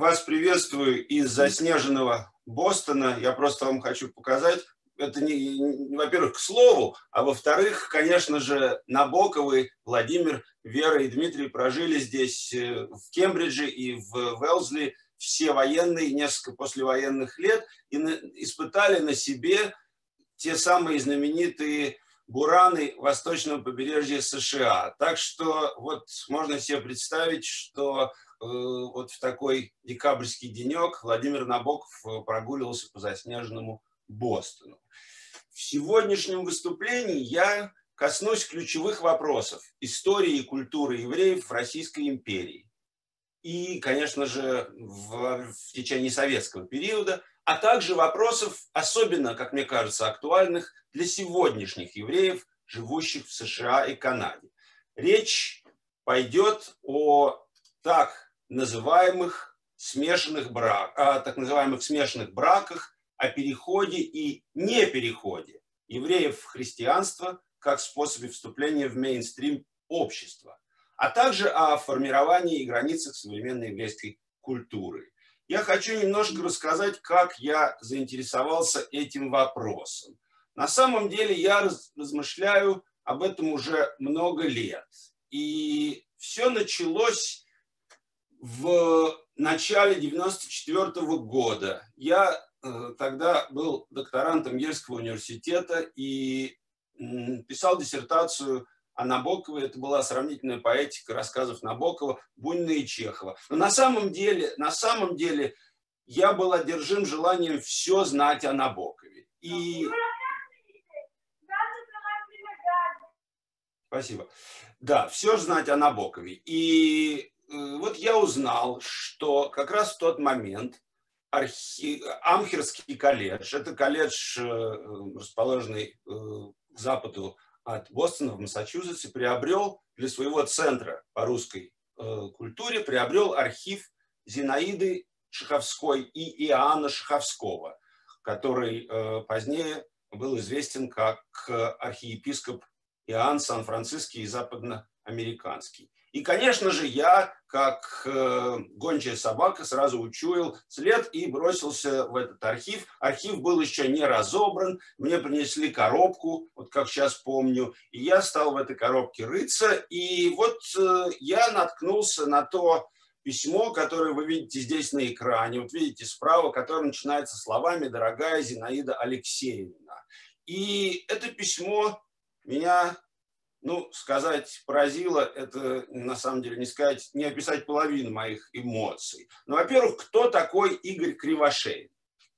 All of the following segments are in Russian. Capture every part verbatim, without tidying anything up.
Вас приветствую из заснеженного Бостона. Я просто вам хочу показать. Это, не, не, во-первых, к слову, а во-вторых, конечно же, Набоковы, Владимир, Вера и Дмитрий прожили здесь, в Кембридже и в Уэлсли, все военные, несколько послевоенных лет, и на, испытали на себе те самые знаменитые бураны восточного побережья США. Так что вот можно себе представить, что э, вот в такой декабрьский денек Владимир Набоков прогуливался по заснеженному Бостону. В сегодняшнем выступлении я коснусь ключевых вопросов истории и культуры евреев в Российской империи. И, конечно же, в, в течение советского периода, а также вопросов, особенно, как мне кажется, актуальных для сегодняшних евреев, живущих в США и Канаде. Речь пойдет о так называемых смешанных браках, о так называемых смешанных браках, о переходе и непереходе евреев в христианство как способе вступления в мейнстрим общества, а также о формировании и границах современной еврейской культуры. Я хочу немножко рассказать, как я заинтересовался этим вопросом. На самом деле я размышляю об этом уже много лет. И все началось в начале девяносто четвёртого года. Я тогда был докторантом Ельского университета и писал диссертацию о Набокове. Это была сравнительная поэтика рассказов Набокова, Бунина и Чехова. Но на самом деле, на самом деле я был одержим желанием все знать о Набокове. И... Спасибо. Да, все знать о Набокове. И вот я узнал, что как раз в тот момент Архи... Амхерский колледж, это колледж, расположенный к западу от Бостона в Массачусетсе, приобрел для своего центра по русской культуре, приобрел архив Зинаиды Шаховской и Иоанна Шаховского, который позднее был известен как архиепископ Иоанн Сан-Франциский и западноамериканский. И, конечно же, я, как э, гончая собака, сразу учуял след и бросился в этот архив. Архив был еще не разобран, мне принесли коробку, вот как сейчас помню, и я стал в этой коробке рыться. И вот э, я наткнулся на то письмо, которое вы видите здесь на экране, вот видите справа, которое начинается словами «Дорогая Зинаида Алексеевна». И это письмо меня... Ну, сказать поразило, это на самом деле не сказать, не описать половину моих эмоций. Но, во-первых, кто такой Игорь Кривошеин?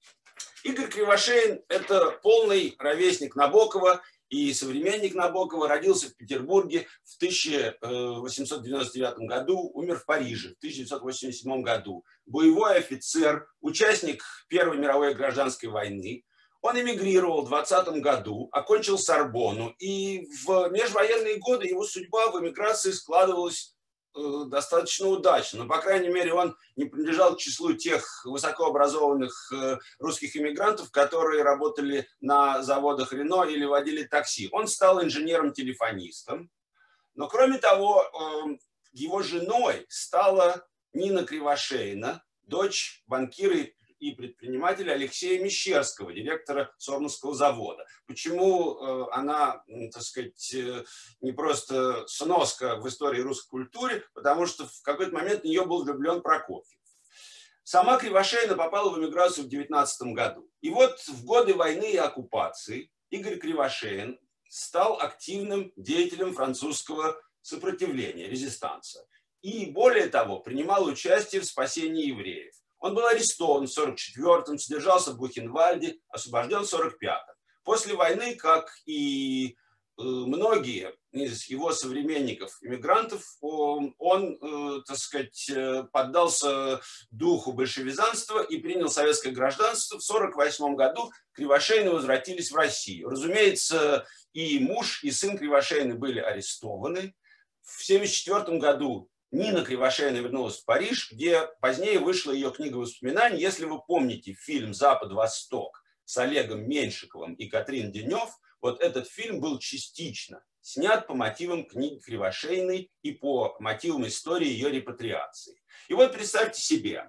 Игорь Кривошеин – это полный ровесник Набокова и современник Набокова. Родился в Петербурге в тысяча восемьсот девяносто девятом году, умер в Париже в тысяча девятьсот восемьдесят седьмом году. Боевой офицер, участник Первой мировой гражданской войны. Он эмигрировал в двадцатом году, окончил Сорбонну, и в межвоенные годы его судьба в эмиграции складывалась э, достаточно удачно. Но, по крайней мере, он не принадлежал к числу тех высокообразованных э, русских эмигрантов, которые работали на заводах Рено или водили такси. Он стал инженером-телефонистом. Но, кроме того, э, его женой стала Нина Кривошеина, дочь банкира и предпринимателя Алексея Мещерского, директора Сормовского завода. Почему она, так сказать, не просто сноска в истории русской культуры, потому что в какой-то момент в нее был влюблен Прокофьев. Сама Кривошеина попала в эмиграцию в девятнадцатом году. И вот в годы войны и оккупации Игорь Кривошеин стал активным деятелем французского сопротивления, резистанса. И более того, принимал участие в спасении евреев. Он был арестован в сорок четвёртом, содержался в Бухенвальде, освобожден в сорок пятом. После войны, как и многие из его современников, иммигрантов, он, он, так сказать, поддался духу большевизанства и принял советское гражданство. В сорок восьмом году Кривошеины возвратились в Россию. Разумеется, и муж, и сын Кривошеины были арестованы. В семьдесят четвёртом году Нина Кривошеина вернулась в Париж, где позднее вышла ее книга воспоминаний. Если вы помните фильм «Запад-Восток» с Олегом Меньшиковым и Катрин Денев, вот этот фильм был частично снят по мотивам книги Кривошеиной и по мотивам истории ее репатриации. И вот представьте себе,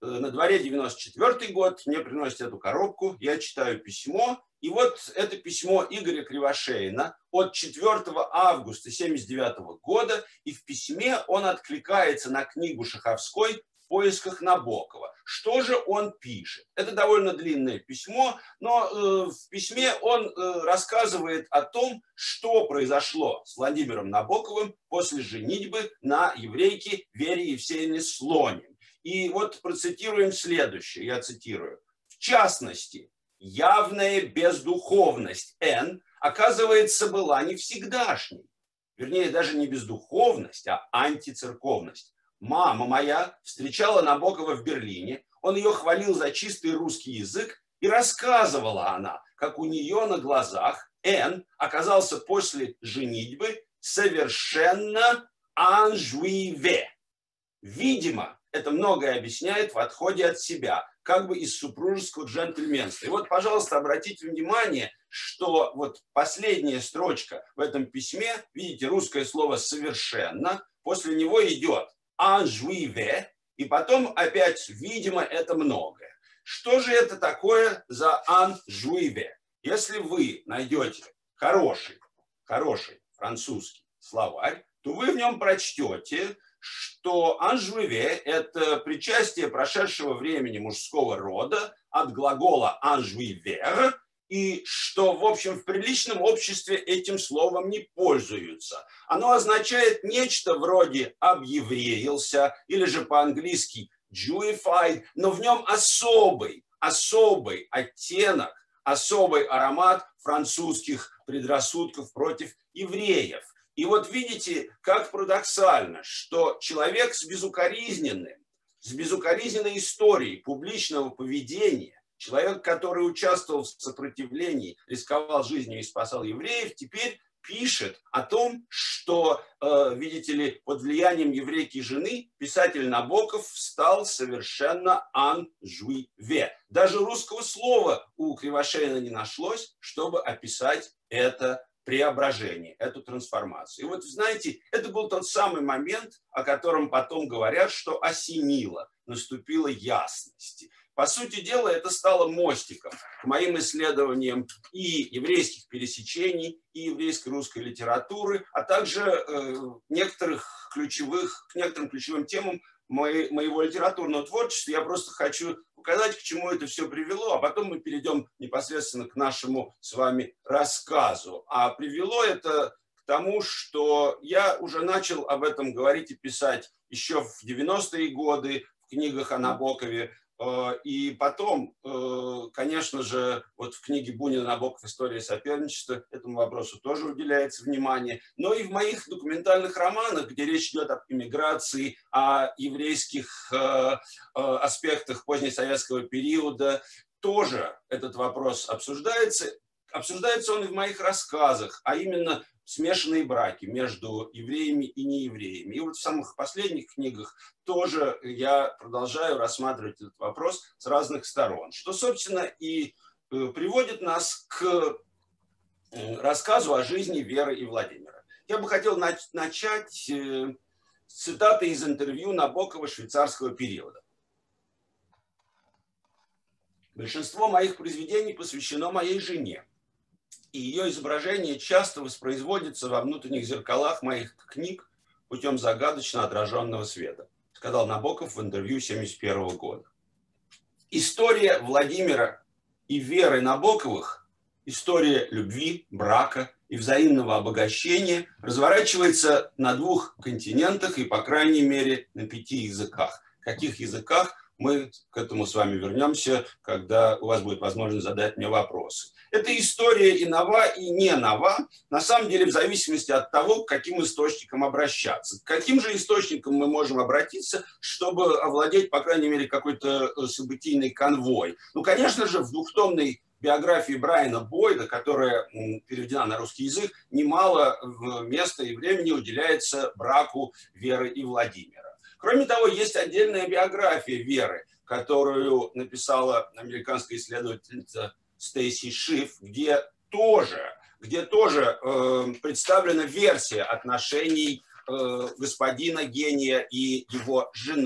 на дворе девяносто четвёртый год, мне приносят эту коробку, я читаю письмо, и вот это письмо Игоря Кривошеина от четвёртого августа семьдесят девятого года, и в письме он откликается на книгу Шаховской «В поисках Набокова». Что же он пишет? Это довольно длинное письмо, но э, в письме он э, рассказывает о том, что произошло с Владимиром Набоковым после женитьбы на еврейке Вере Евсеевне Слоним. И вот процитируем следующее, я цитирую. В частности, явная бездуховность Н, оказывается, была не всегдашней. Вернее, даже не бездуховность, а антицерковность. Мама моя встречала Набокова в Берлине, он ее хвалил за чистый русский язык, и рассказывала она, как у нее на глазах Н оказался после женитьбы совершенно анжуиве. Видимо, это многое объясняет в отходе от себя, как бы из супружеского джентльменства. И вот, пожалуйста, обратите внимание, что вот последняя строчка в этом письме, видите, русское слово «совершенно», после него идет «анжуиве», и потом опять, видимо, это многое. Что же это такое за «анжуиве»? Если вы найдете хороший, хороший французский словарь, то вы в нем прочтете, что «анжуиве» – это причастие прошедшего времени мужского рода от глагола «анжуивер», и что, в общем, в приличном обществе этим словом не пользуются. Оно означает нечто вроде «объевреился» или же по-английски «Jewified», но в нем особый, особый оттенок, особый аромат французских предрассудков против евреев. И вот видите, как парадоксально, что человек с безукоризненным, с безукоризненной историей публичного поведения, человек, который участвовал в сопротивлении, рисковал жизнью и спасал евреев, теперь пишет о том, что, э, видите ли, под влиянием еврейки жены писатель Набоков стал совершенно анжуиве. Даже русского слова у Кривошеина не нашлось, чтобы описать это преображение, эту трансформацию. И вот, знаете, это был тот самый момент, о котором потом говорят, что осенило, наступила ясность. По сути дела, это стало мостиком к моим исследованиям и еврейских пересечений, и еврейской русской литературы, а также э, некоторых ключевых, к некоторым ключевым темам моего литературного творчества. Я просто хочу показать, к чему это все привело, а потом мы перейдем непосредственно к нашему с вами рассказу. А привело это к тому, что я уже начал об этом говорить и писать еще в девяностые годы в книгах о Набокове. И потом, конечно же, вот в книге Бунина «Набоков. История соперничества» этому вопросу тоже уделяется внимание. Но и в моих документальных романах, где речь идет об иммиграции, о еврейских аспектах позднесоветского периода, тоже этот вопрос обсуждается. Обсуждается он и в моих рассказах, а именно смешанные браки между евреями и неевреями. И вот в самых последних книгах тоже я продолжаю рассматривать этот вопрос с разных сторон, что, собственно, и приводит нас к рассказу о жизни Веры и Владимира. Я бы хотел начать с цитаты из интервью Набокова швейцарского периода. Большинство моих произведений посвящено моей жене, и ее изображение часто воспроизводится во внутренних зеркалах моих книг путем загадочно отраженного света, сказал Набоков в интервью семьдесят первого года. История Владимира и Веры Набоковых, история любви, брака и взаимного обогащения разворачивается на двух континентах и, по крайней мере, на пяти языках. В каких языках? Мы к этому с вами вернемся, когда у вас будет возможность задать мне вопросы. Эта история и нова, и не нова, на самом деле в зависимости от того, к каким источникам обращаться. К каким же источникам мы можем обратиться, чтобы овладеть, по крайней мере, какой-то событийный конвой. Ну, конечно же, в двухтомной биографии Брайана Бойда, которая переведена на русский язык, немало места и времени уделяется браку Веры и Владимира. Кроме того, есть отдельная биография Веры, которую написала американская исследовательница Стейси Шиф, где тоже, где тоже э, представлена версия отношений э, господина гения и его жены.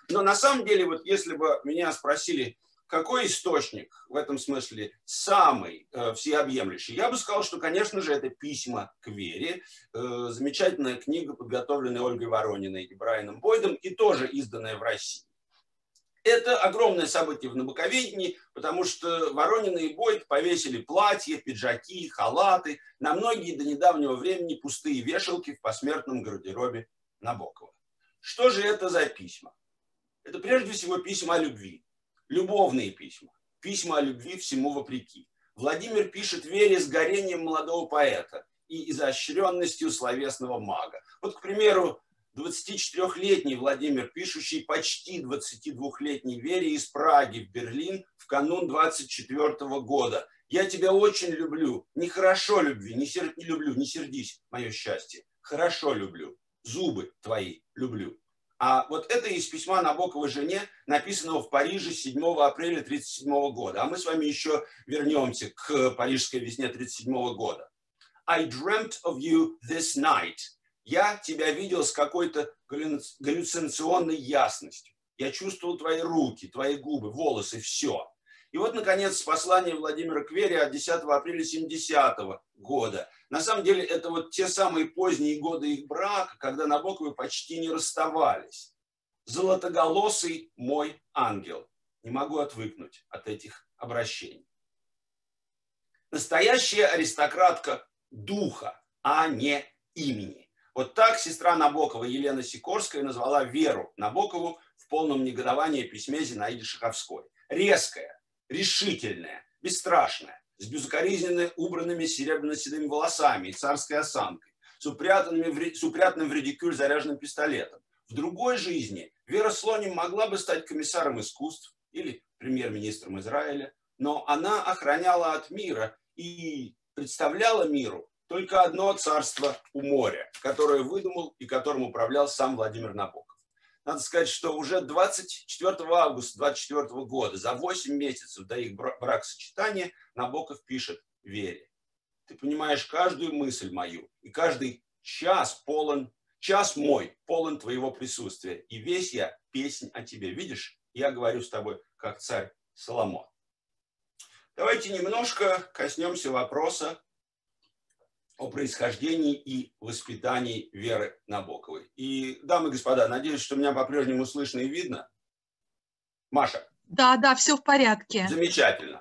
Но на самом деле, вот если бы меня спросили, какой источник в этом смысле самый э, всеобъемлющий, я бы сказал, что, конечно же, это «Письма к Вере», э, замечательная книга, подготовленная Ольгой Ворониной и Брайаном Бойдом, и тоже изданная в России. Это огромное событие в набоковедении, потому что Воронина и Бойд повесили платья, пиджаки, халаты, на многие до недавнего времени пустые вешалки в посмертном гардеробе Набокова. Что же это за письма? Это прежде всего письма о любви. Любовные письма, письма о любви всему вопреки. Владимир пишет Вере с горением молодого поэта и изощренностью словесного мага. Вот, к примеру, двадцатичетырёхлетний Владимир, пишущий почти двадцатидвухлетней Вере из Праги в Берлин в канун двадцать четвёртого года. «Я тебя очень люблю, нехорошо любви, не, сер... не люблю, не сердись, мое счастье, хорошо люблю, зубы твои люблю». А вот это из письма Набокова жене, написанного в Париже седьмого апреля тысяча девятьсот тридцать седьмого года. А мы с вами еще вернемся к парижской весне тысяча девятьсот тридцать седьмого года. I dreamt of you this night. Я тебя видел с какой-то галлюцинационной ясностью. Я чувствовал твои руки, твои губы, волосы, все. И вот, наконец, послание Владимира к Вере от десятого апреля семидесятого года. На самом деле, это вот те самые поздние годы их брака, когда Набоковы почти не расставались. «Золотоголосый мой ангел». Не могу отвыкнуть от этих обращений. Настоящая аристократка духа, а не имени. Вот так сестра Набокова Елена Сикорская назвала Веру Набокову в полном негодовании письме Зинаиде Шаховской. Резкая, решительная, бесстрашная, с безукоризненно убранными серебряно-седыми волосами и царской осанкой, с, упрятанными в, с упрятанным в редикюль заряженным пистолетом. В другой жизни Вера Слоним могла бы стать комиссаром искусств или премьер-министром Израиля, но она охраняла от мира и представляла миру только одно царство у моря, которое выдумал и которым управлял сам Владимир Набоков. Надо сказать, что уже двадцать четвёртого августа двадцать четвёртого года, за восемь месяцев до их бракосочетания, Набоков пишет Вере: «Ты понимаешь каждую мысль мою, и каждый час полон, час мой полон твоего присутствия, и весь я песнь о тебе. Видишь, я говорю с тобой, как царь Соломон». Давайте немножко коснемся вопроса о происхождении и воспитании Веры Набоковой. И, дамы и господа, надеюсь, что меня по-прежнему слышно и видно. Маша? Да, да, все в порядке. Замечательно.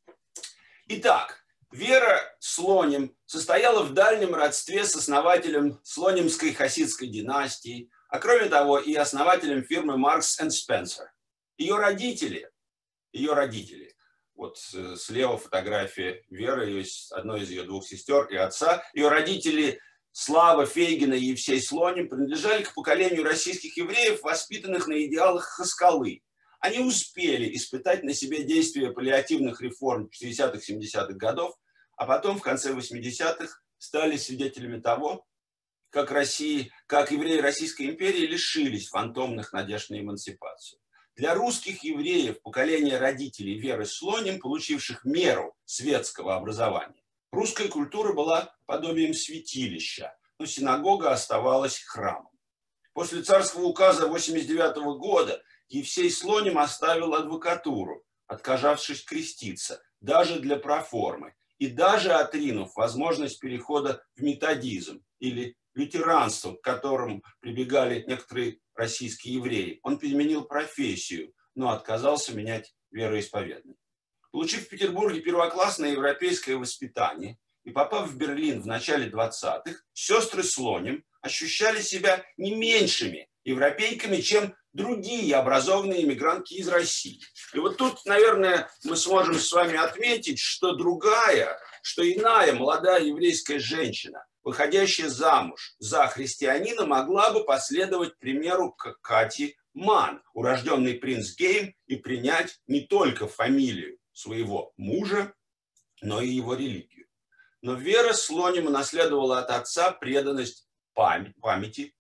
Итак, Вера Слоним состояла в дальнем родстве с основателем Слонимской хасидской династии, а кроме того и основателем фирмы Marks энд Spencer. Ее родители, ее родители, вот слева фотография Веры, одной из ее двух сестер и отца. Ее родители Слава Фейгина и Евсей Слоним принадлежали к поколению российских евреев, воспитанных на идеалах Хаскалы. Они успели испытать на себе действие паллиативных реформ шестидесятых-семидесятых годов, а потом в конце восьмидесятых стали свидетелями того, как, России, как евреи Российской империи лишились фантомных надежд на эмансипацию. Для русских евреев поколения родителей Веры Слоним, получивших меру светского образования, русская культура была подобием святилища, но синагога оставалась храмом. После царского указа восемьдесят девятого года Евсей Слоним оставил адвокатуру, отказавшись креститься, даже для проформы, и даже отринув возможность перехода в методизм или лютеранство, к которому прибегали некоторые российские евреи. Он переменил профессию, но отказался менять вероисповедание. Получив в Петербурге первоклассное европейское воспитание и попав в Берлин в начале двадцатых, сестры Слоним ощущали себя не меньшими европейками, чем другие образованные иммигрантки из России. И вот тут, наверное, мы сможем с вами отметить, что другая, что иная молодая еврейская женщина, выходящая замуж за христианина, могла бы последовать примеру Кати Ман, урожденный принц Гейм, и принять не только фамилию своего мужа, но и его религию. Но Вера Слоним унаследовала от отца преданность памяти,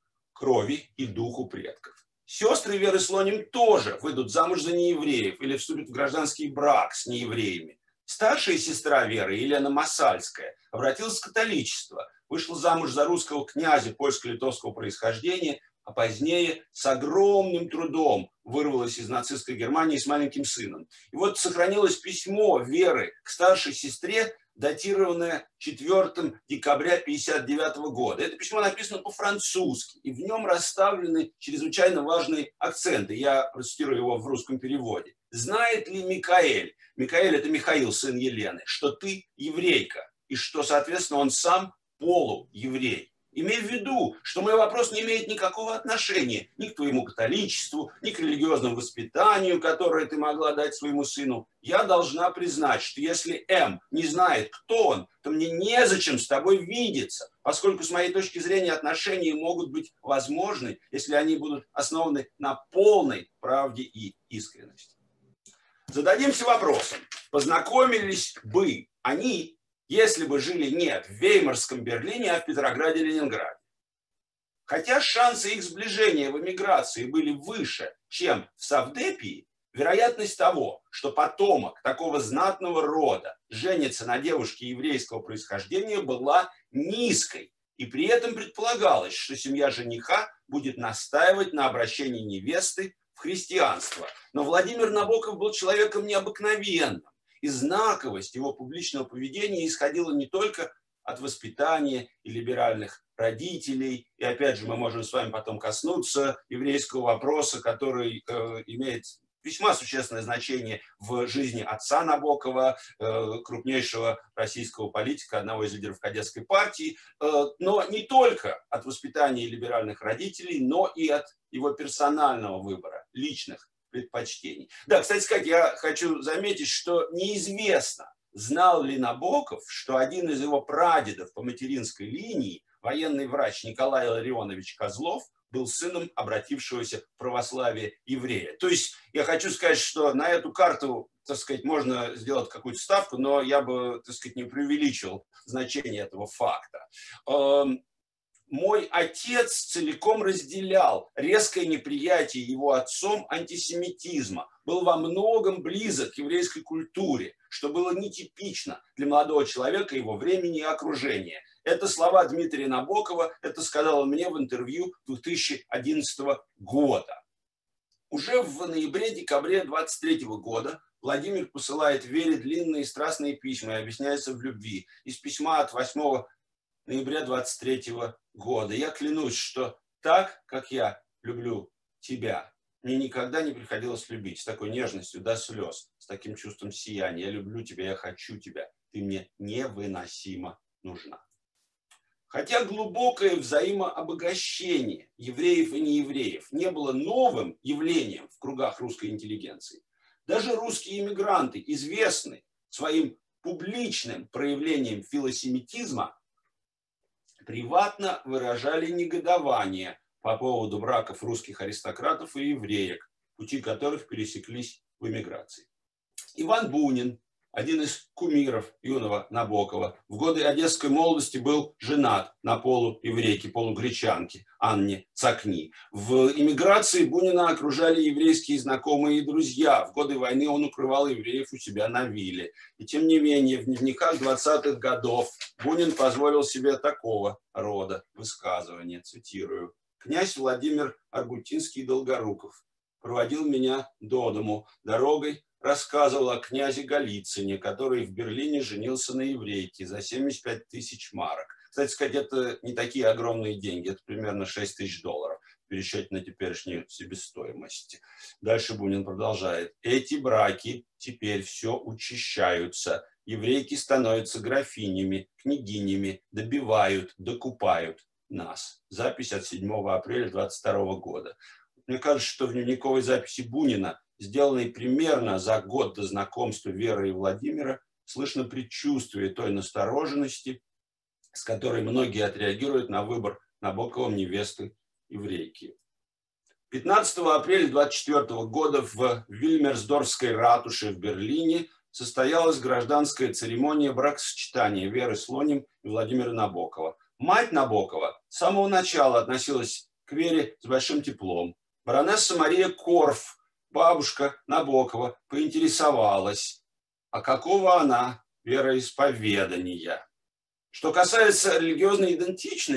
крови и духу предков. Сестры Веры Слоним тоже выйдут замуж за неевреев или вступят в гражданский брак с неевреями. Старшая сестра Веры, Елена Масальская, обратилась в католичество, вышла замуж за русского князя польско-литовского происхождения, а позднее с огромным трудом вырвалась из нацистской Германии с маленьким сыном. И вот сохранилось письмо Веры к старшей сестре, датированное четвёртого декабря тысяча девятьсот пятьдесят девятого года. Это письмо написано по-французски, и в нем расставлены чрезвычайно важные акценты. Я процитирую его в русском переводе. «Знает ли Микаэль, Микаэль – это Михаил, сын Елены, что ты еврейка, и что, соответственно, он сам полуеврей? Имей в виду, что мой вопрос не имеет никакого отношения ни к твоему католичеству, ни к религиозному воспитанию, которое ты могла дать своему сыну. Я должна признать, что если М не знает, кто он, то мне незачем с тобой видеться, поскольку с моей точки зрения отношения могут быть возможны, если они будут основаны на полной правде и искренности». Зададимся вопросом, познакомились бы они, если бы жили не в Веймарском Берлине, а в Петрограде, Ленинграде. Хотя шансы их сближения в эмиграции были выше, чем в Совдепии, вероятность того, что потомок такого знатного рода женится на девушке еврейского происхождения, была низкой. И при этом предполагалось, что семья жениха будет настаивать на обращении невесты в христианство. Но Владимир Набоков был человеком необыкновенным. И знаковость его публичного поведения исходила не только от воспитания и либеральных родителей. И опять же мы можем с вами потом коснуться еврейского вопроса, который э, имеет весьма существенное значение в жизни отца Набокова, э, крупнейшего российского политика, одного из лидеров кадетской партии. Э, но не только от воспитания либеральных родителей, но и от его персонального выбора, личных предпочтений. Да, кстати сказать, я хочу заметить, что неизвестно, знал ли Набоков, что один из его прадедов по материнской линии, военный врач Николай Илларионович Козлов, был сыном обратившегося в православие еврея. То есть я хочу сказать, что на эту карту, так сказать, можно сделать какую-то ставку, но я бы, так сказать, не преувеличил значение этого факта. Мой отец целиком разделял резкое неприятие его отцом антисемитизма, был во многом близок к еврейской культуре, что было нетипично для молодого человека его времени и окружения. Это слова Дмитрия Набокова, это сказал он мне в интервью две тысячи одиннадцатого года. Уже в ноябре-декабре двадцать третьего года Владимир посылает Вере длинные страстные письма и объясняется в любви. Из письма от восьмого ноября двадцать третьего года. Я клянусь, что так, как я люблю тебя, мне никогда не приходилось любить с такой нежностью до слез, с таким чувством сияния. Я люблю тебя, я хочу тебя, ты мне невыносимо нужна. Хотя глубокое взаимообогащение евреев и неевреев не было новым явлением в кругах русской интеллигенции, даже русские иммигранты, известные своим публичным проявлением филосемитизма, приватно выражали негодование по поводу браков русских аристократов и евреек, пути которых пересеклись в эмиграции. Иван Бунин, один из кумиров юного Набокова, в годы одесской молодости был женат на полуеврейке, полугречанке Анне Цакни. В эмиграции Бунина окружали еврейские знакомые и друзья. В годы войны он укрывал евреев у себя на вилле. И тем не менее, в дневниках двадцатых годов Бунин позволил себе такого рода высказывания, цитирую. «Князь Владимир Аргутинский-Долгоруков проводил меня до дому дорогой, рассказывал о князе Голицыне, который в Берлине женился на еврейке за семьдесят пять тысяч марок. Кстати сказать, это не такие огромные деньги, это примерно шесть тысяч долларов в пересчете на теперешнюю себестоимость. Дальше Бунин продолжает. Эти браки теперь все учащаются. Еврейки становятся графинями, княгинями, добивают, докупают нас. Запись от седьмого апреля двадцать второго года. Мне кажется, что в дневниковой записи Бунина, сделанной примерно за год до знакомства Веры и Владимира, слышно предчувствие той настороженности, с которой многие отреагируют на выбор Набоковым невесты еврейки. пятнадцатого апреля двадцать четвёртого года в Вильмерсдорфской ратуше в Берлине состоялась гражданская церемония бракосочетания Веры Слоним и Владимира Набокова. Мать Набокова с самого начала относилась к Вере с большим теплом. Баронесса Мария Корф, бабушка Набокова, поинтересовалась, а какого она вероисповедания. Что касается религиозной идентичности,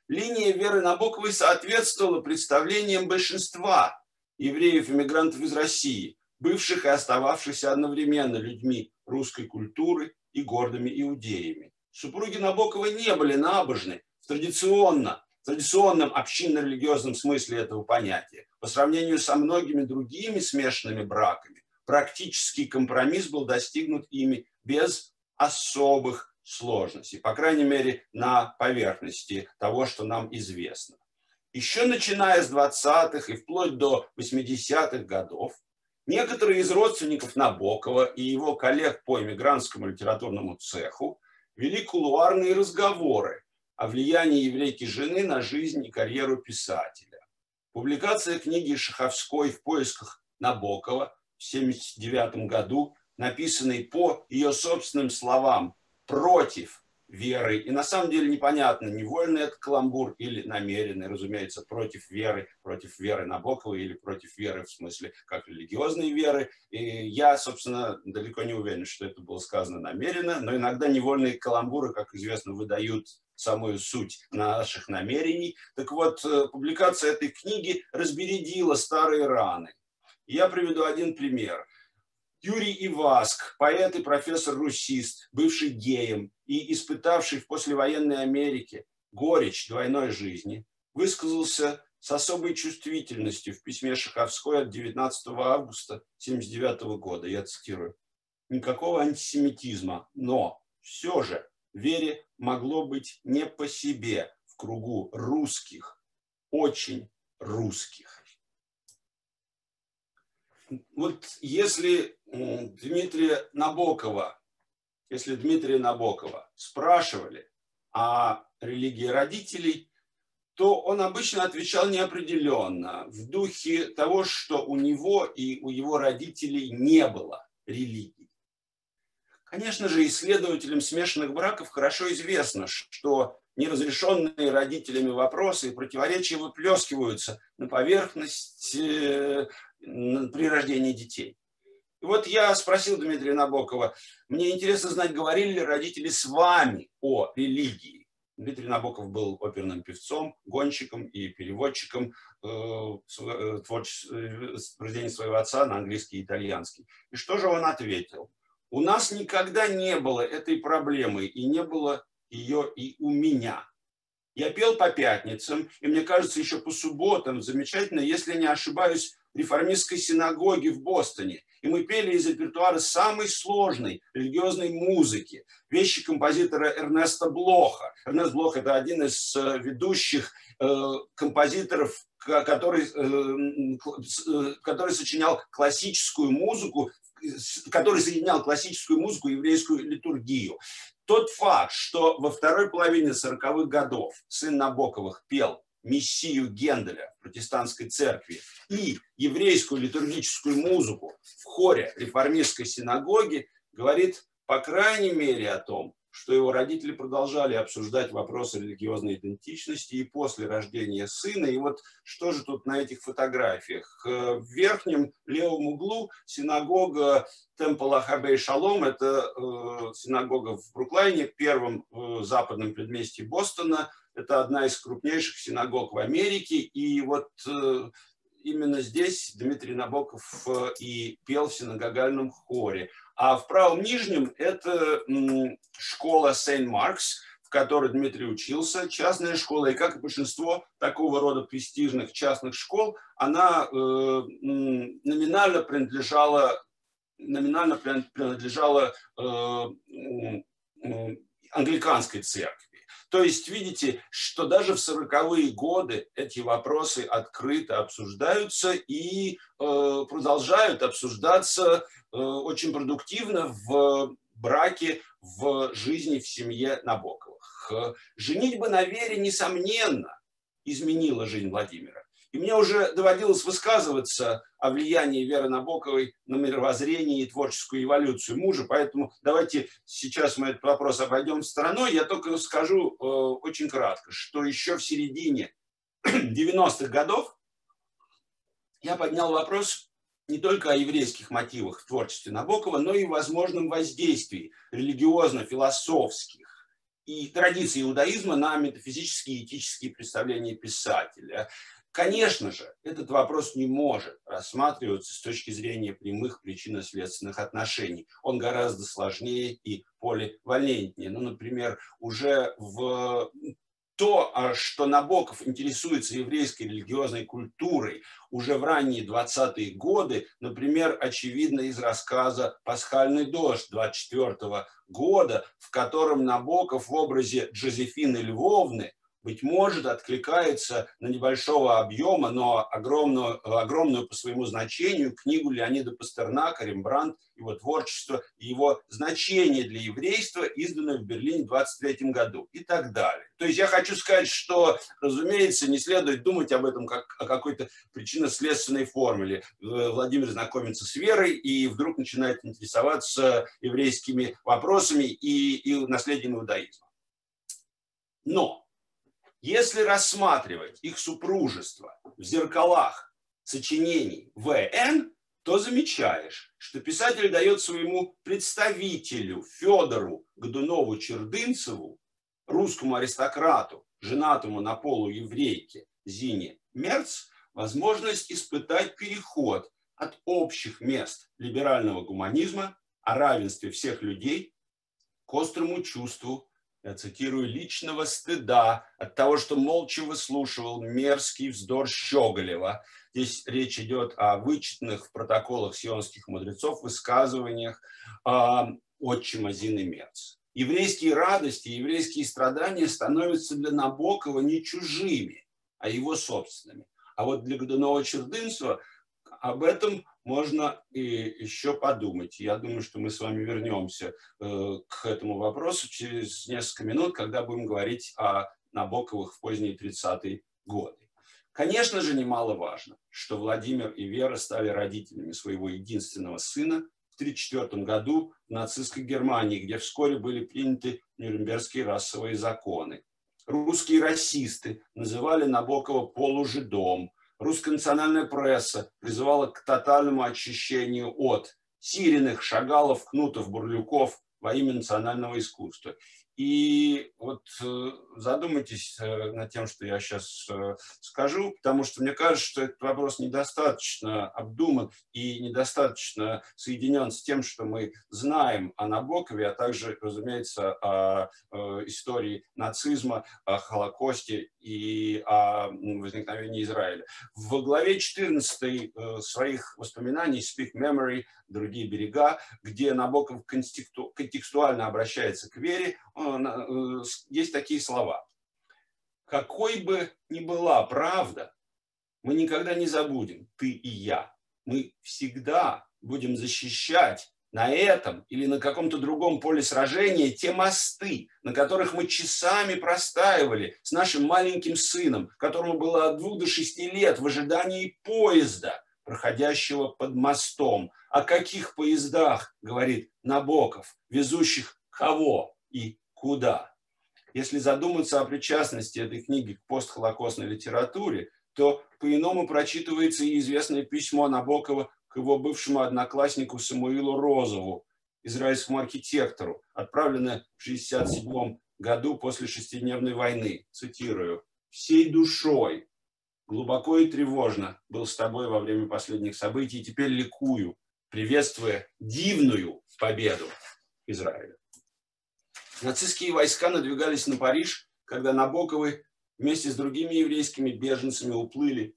линия веры Набоковой соответствовала представлениям большинства евреев-эмигрантов из России, бывших и остававшихся одновременно людьми русской культуры и гордыми иудеями. Супруги Набоковой не были набожны в традиционно, традиционном общинно-религиозном смысле этого понятия. По сравнению со многими другими смешанными браками, практический компромисс был достигнут ими без особых сложностей, по крайней мере, на поверхности того, что нам известно. Еще начиная с двадцатых и вплоть до восьмидесятых годов, некоторые из родственников Набокова и его коллег по эмигрантскому литературному цеху вели кулуарные разговоры о влиянии еврейки жены на жизнь и карьеру писателя. Публикация книги Шаховской «В поисках Набокова» в тысяча девятьсот семьдесят девятом году, написанной по ее собственным словам против веры, и на самом деле непонятно, невольный это каламбур или намеренный, разумеется, против веры, против веры Набокова или против веры в смысле как религиозной веры. И я, собственно, далеко не уверен, что это было сказано намеренно, но иногда невольные каламбуры, как известно, выдают самую суть наших намерений. Так вот, публикация этой книги разбередила старые раны. Я приведу один пример. Юрий Иваск, поэт и профессор-русист, бывший геем и испытавший в послевоенной Америке горечь двойной жизни, высказался с особой чувствительностью в письме Шаховской от девятнадцатого августа тысяча девятьсот семьдесят девятого года. Я цитирую. «Никакого антисемитизма, но все же вере могло быть не по себе в кругу русских, очень русских». Вот если Дмитрия Набокова, если Дмитрия Набокова спрашивали о религии родителей, то он обычно отвечал неопределенно, в духе того, что у него и у его родителей не было религии. Конечно же, исследователям смешанных браков хорошо известно, что неразрешенные родителями вопросы и противоречия выплескиваются на поверхность при рождении детей. И вот я спросил Дмитрия Набокова, мне интересно знать, говорили ли родители с вами о религии. Дмитрий Набоков был оперным певцом, гонщиком и переводчиком э, произведений своего отца на английский и итальянский. И что же он ответил? У нас никогда не было этой проблемы, и не было ее и у меня. Я пел по пятницам, и мне кажется, еще по субботам, замечательно, если не ошибаюсь, в реформистской синагоге в Бостоне. И мы пели из репертуара самой сложной религиозной музыки, вещи композитора Эрнеста Блоха. Эрнест Блох – это один из ведущих э, композиторов, который, э, который сочинял классическую музыку, который соединял классическую музыку и еврейскую литургию. Тот факт, что во второй половине сороковых годов сын Набоковых пел Мессию Генделя в протестантской церкви и еврейскую литургическую музыку в хоре реформистской синагоги, говорит, по крайней мере, о том, что его родители продолжали обсуждать вопросы религиозной идентичности и после рождения сына. И вот что же тут на этих фотографиях? В верхнем левом углу синагога Темпл Ахабей Шалом, это э, синагога в Бруклайне, первом э, западном предместье Бостона. Это одна из крупнейших синагог в Америке. И вот э, именно здесь Дмитрий Набоков э, и пел в синагогальном хоре. А в правом нижнем это м, школа Сейнт-Маркс, в которой Дмитрий учился, частная школа. И как и большинство такого рода престижных частных школ, она э, м, номинально принадлежала, номинально принадлежала э, э, англиканской церкви. То есть видите, что даже в сороковые годы эти вопросы открыто обсуждаются и э, продолжают обсуждаться э, очень продуктивно в браке, в жизни, в семье Набоковых. Женитьба на вере, несомненно, изменила жизнь Владимира. И мне уже доводилось высказываться о влиянии Веры Набоковой на мировоззрение и творческую эволюцию мужа, поэтому давайте сейчас мы этот вопрос обойдем стороной. Я только скажу э, очень кратко, что еще в середине девяностых годов я поднял вопрос не только о еврейских мотивах в творчестве Набокова, но и возможном воздействии религиозно-философских и традиции иудаизма на метафизические и этические представления писателя. Конечно же, этот вопрос не может рассматриваться с точки зрения прямых причинно-следственных отношений. Он гораздо сложнее и поливалентнее. Ну, например, уже в то, что Набоков интересуется еврейской религиозной культурой уже в ранние двадцатые годы, например, очевидно из рассказа «Пасхальный дождь» двадцать четвёртого года, в котором Набоков в образе Джозефины Львовны, быть может, откликается на небольшого объема, но огромную, огромную по своему значению книгу Леонида Пастернака «Рембрандт. Его творчество и его значение для еврейства», изданную в Берлине в двадцать третьем году и так далее. То есть я хочу сказать, что, разумеется, не следует думать об этом как о какой-то причинно-следственной формуле. Владимир знакомится с верой и вдруг начинает интересоваться еврейскими вопросами и, и наследием иудаизма. Но если рассматривать их супружество в зеркалах сочинений В Н, то замечаешь, что писатель дает своему представителю Федору Годунову-Чердынцеву, русскому аристократу, женатому на полуеврейке Зине Мерц, возможность испытать переход от общих мест либерального гуманизма о равенстве всех людей к острому чувству, я цитирую, личного стыда от того, что молча выслушивал мерзкий вздор Щеголева. Здесь речь идет о вычетных в протоколах сионских мудрецов высказываниях э, отчима Зины Мерц. Еврейские радости, еврейские страдания становятся для Набокова не чужими, а его собственными. А вот для Годунова-Чердынцева об этом можно и еще подумать. Я думаю, что мы с вами вернемся к этому вопросу через несколько минут, когда будем говорить о Набоковых в поздние тридцатые годы. Конечно же, немаловажно, что Владимир и Вера стали родителями своего единственного сына в тысяча девятьсот тридцать четвёртом году в нацистской Германии, где вскоре были приняты Нюрнбергские расовые законы. Русские расисты называли Набокова полужидом. Русская национальная пресса призывала к тотальному очищению от Сириных, Шагалов, Кнутов, Бурлюков во имя национального искусства. И вот задумайтесь над тем, что я сейчас скажу, потому что мне кажется, что этот вопрос недостаточно обдуман и недостаточно соединен с тем, что мы знаем о Набокове, а также, разумеется, о истории нацизма, о Холокосте и о возникновении Израиля. В главе четырнадцатой своих воспоминаний «Speak Memory. Другие берега», где Набоков контекстуально обращается к вере, есть такие слова. «Какой бы ни была правда, мы никогда не забудем, ты и я. Мы всегда будем защищать на этом или на каком-то другом поле сражения те мосты, на которых мы часами простаивали с нашим маленьким сыном, которому было от двух до шести лет, в ожидании поезда, проходящего под мостом. О каких поездах, говорит Набоков, везущих кого и куда? Если задуматься о причастности этой книги к постхолокостной литературе, то по-иному прочитывается и известное письмо Набокова к его бывшему однокласснику Самуилу Розову, израильскому архитектору, отправленное в шестьдесят седьмом году после шестидневной войны. Цитирую: «Всей душой, глубоко и тревожно был с тобой во время последних событий, и теперь ликую, приветствуя дивную победу Израиля». Нацистские войска надвигались на Париж, когда Набоковы вместе с другими еврейскими беженцами уплыли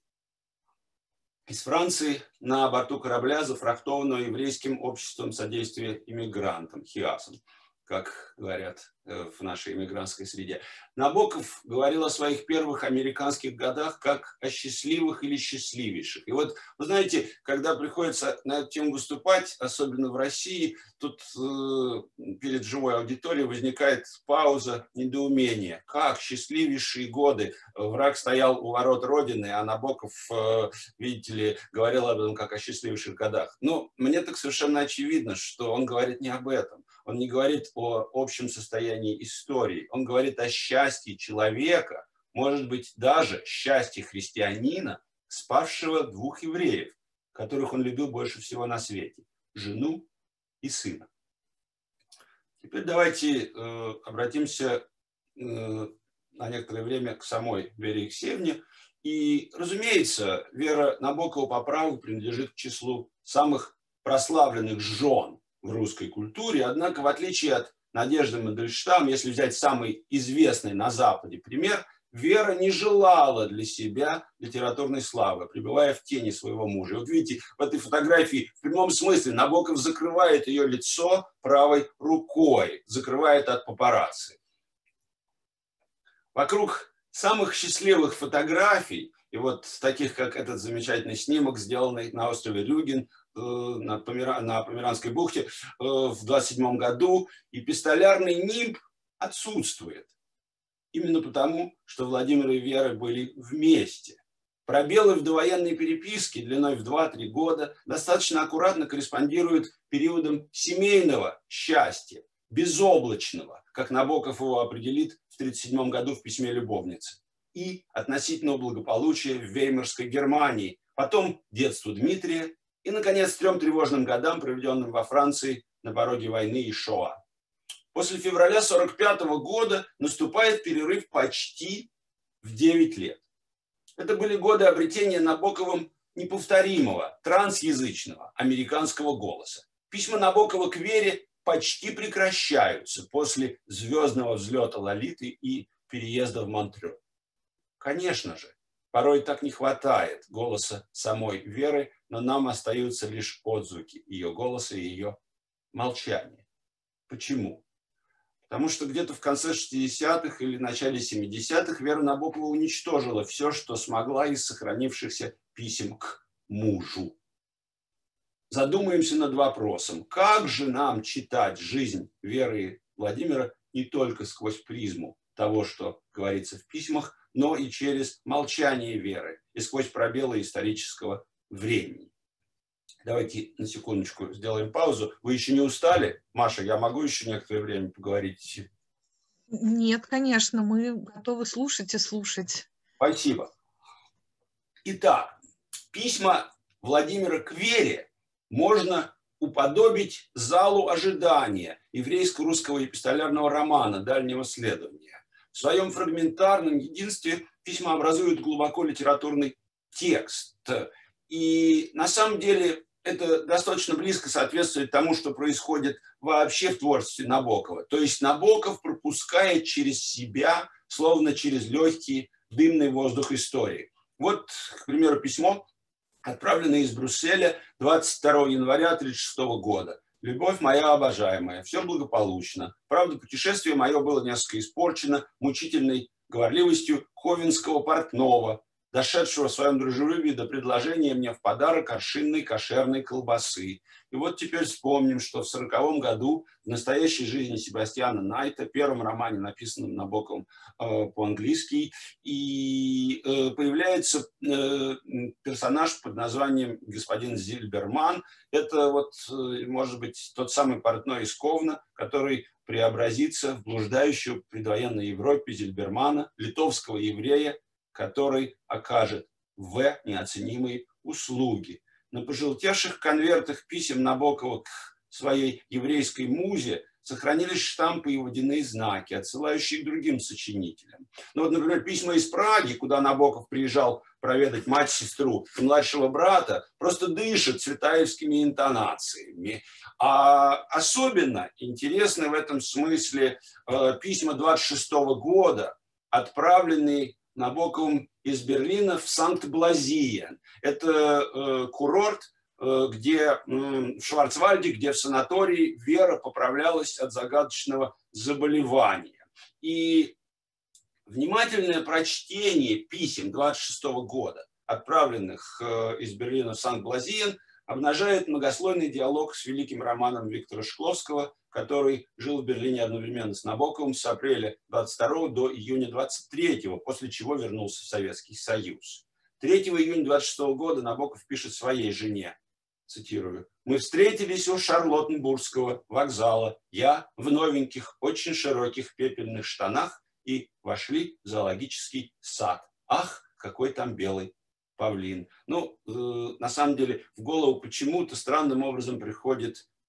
из Франции на борту корабля, зафрахтованного еврейским обществом содействия иммигрантам, ХИАСом, как говорят в нашей иммигрантской среде. Набоков говорил о своих первых американских годах как о счастливых или счастливейших. И вот, вы знаете, когда приходится на эту тему выступать, особенно в России, тут э, перед живой аудиторией возникает пауза недоумения. Как счастливейшие годы? Враг стоял у ворот Родины, а Набоков, э, видите ли, говорил об этом как о счастливейших годах. Ну, мне так совершенно очевидно, что он говорит не об этом. Он не говорит о общем состоянии истории. Он говорит о счастье человека, может быть, даже счастье христианина, спасшего двух евреев, которых он любил больше всего на свете – жену и сына. Теперь давайте э, обратимся на некоторое время к самой Вере Алексеевне. И, разумеется, Вера Набокова по праву принадлежит к числу самых прославленных жен в русской культуре. Однако, в отличие от Надежды Мандельштам, если взять самый известный на Западе пример, Вера не желала для себя литературной славы, пребывая в тени своего мужа. И вот видите, в этой фотографии в прямом смысле Набоков закрывает ее лицо правой рукой, закрывает от папарацци. Вокруг самых счастливых фотографий, и вот таких, как этот замечательный снимок, сделанный на острове Рюген, на, Помера... на Померанской бухте в двадцать седьмом году, эпистолярный нимб отсутствует. Именно потому, что Владимир и Вера были вместе. Пробелы в довоенной переписке длиной в два-три года достаточно аккуратно корреспондируют периодом семейного счастья, безоблачного, как Набоков его определит в тысяча девятьсот тридцать седьмом году в письме любовницы, и относительного благополучия в Веймарской Германии, потом детству Дмитрия и, наконец, трем тревожным годам, проведенным во Франции на пороге войны и Шоа. После февраля сорок пятого года наступает перерыв почти в девять лет. Это были годы обретения Набоковым неповторимого, трансязычного американского голоса. Письма Набокова к Вере почти прекращаются после звездного взлета Лолиты и переезда в Монтрё. Конечно же, порой так не хватает голоса самой Веры, но нам остаются лишь отзвуки ее голоса и ее молчания. Почему? Потому что где-то в конце шестидесятых или начале семидесятых Вера Набокова уничтожила все, что смогла из сохранившихся писем к мужу. Задумаемся над вопросом, как же нам читать жизнь Веры и Владимира не только сквозь призму того, что говорится в письмах, но и через молчание Веры и сквозь пробелы исторического времени. Давайте на секундочку сделаем паузу. Вы еще не устали? Маша, я могу еще некоторое время поговорить? Нет, конечно, мы готовы слушать и слушать. Спасибо. Итак, письма Владимира к Вере можно уподобить залу ожидания еврейско-русского эпистолярного романа «Дальнего следования». В своем фрагментарном единстве письма образуют глубоко литературный текст. И на самом деле это достаточно близко соответствует тому, что происходит вообще в творчестве Набокова. То есть Набоков пропускает через себя, словно через легкий дымный воздух истории. Вот, к примеру, письмо, отправленное из Брюсселя двадцать второго января тысяча девятьсот тридцать шестого года. «Любовь моя обожаемая, все благополучно. Правда, путешествие мое было несколько испорчено мучительной говорливостью ховенского портного, дошедшего в своем дружелюбии до предложения мне в подарок аршинной кошерной колбасы. И вот теперь вспомним, что в сороковом году в настоящей жизни Себастьяна Найта, первом романе, написанном Набоковым э, по-английски, и э, появляется э, персонаж под названием господин Зильберман. Это вот, э, может быть, тот самый портной из Ковна, который преобразится в блуждающего в предвоенной Европе Зильбермана, литовского еврея, который окажет В неоценимые услуги. На пожелтевших конвертах писем Набокова к своей еврейской музе сохранились штампы и водяные знаки, отсылающие к другим сочинителям. Ну вот, например, письма из Праги, куда Набоков приезжал проведать мать, сестру и младшего брата, просто дышат цветаевскими интонациями. А особенно интересны в этом смысле э, письма двадцать шестого года, отправленные Набоковым из Берлина в Санкт-Блазиен. Это э, курорт, э, где э, в Шварцвальде, где в санатории Вера поправлялась от загадочного заболевания. И внимательное прочтение писем двадцать шестого года, отправленных э, из Берлина в Санкт-Блазиен, обнажает многослойный диалог с великим романом Виктора Шкловского, который жил в Берлине одновременно с Набоковым с апреля двадцать второго до июня двадцать третьего, после чего вернулся в Советский Союз. третьего июня двадцать шестого года Набоков пишет своей жене, цитирую: «Мы встретились у Шарлоттенбургского вокзала, я в новеньких, очень широких пепельных штанах, и вошли в зоологический сад. Ах, какой там белый павлин». Ну, э, на самом деле, в голову почему-то странным образом приходит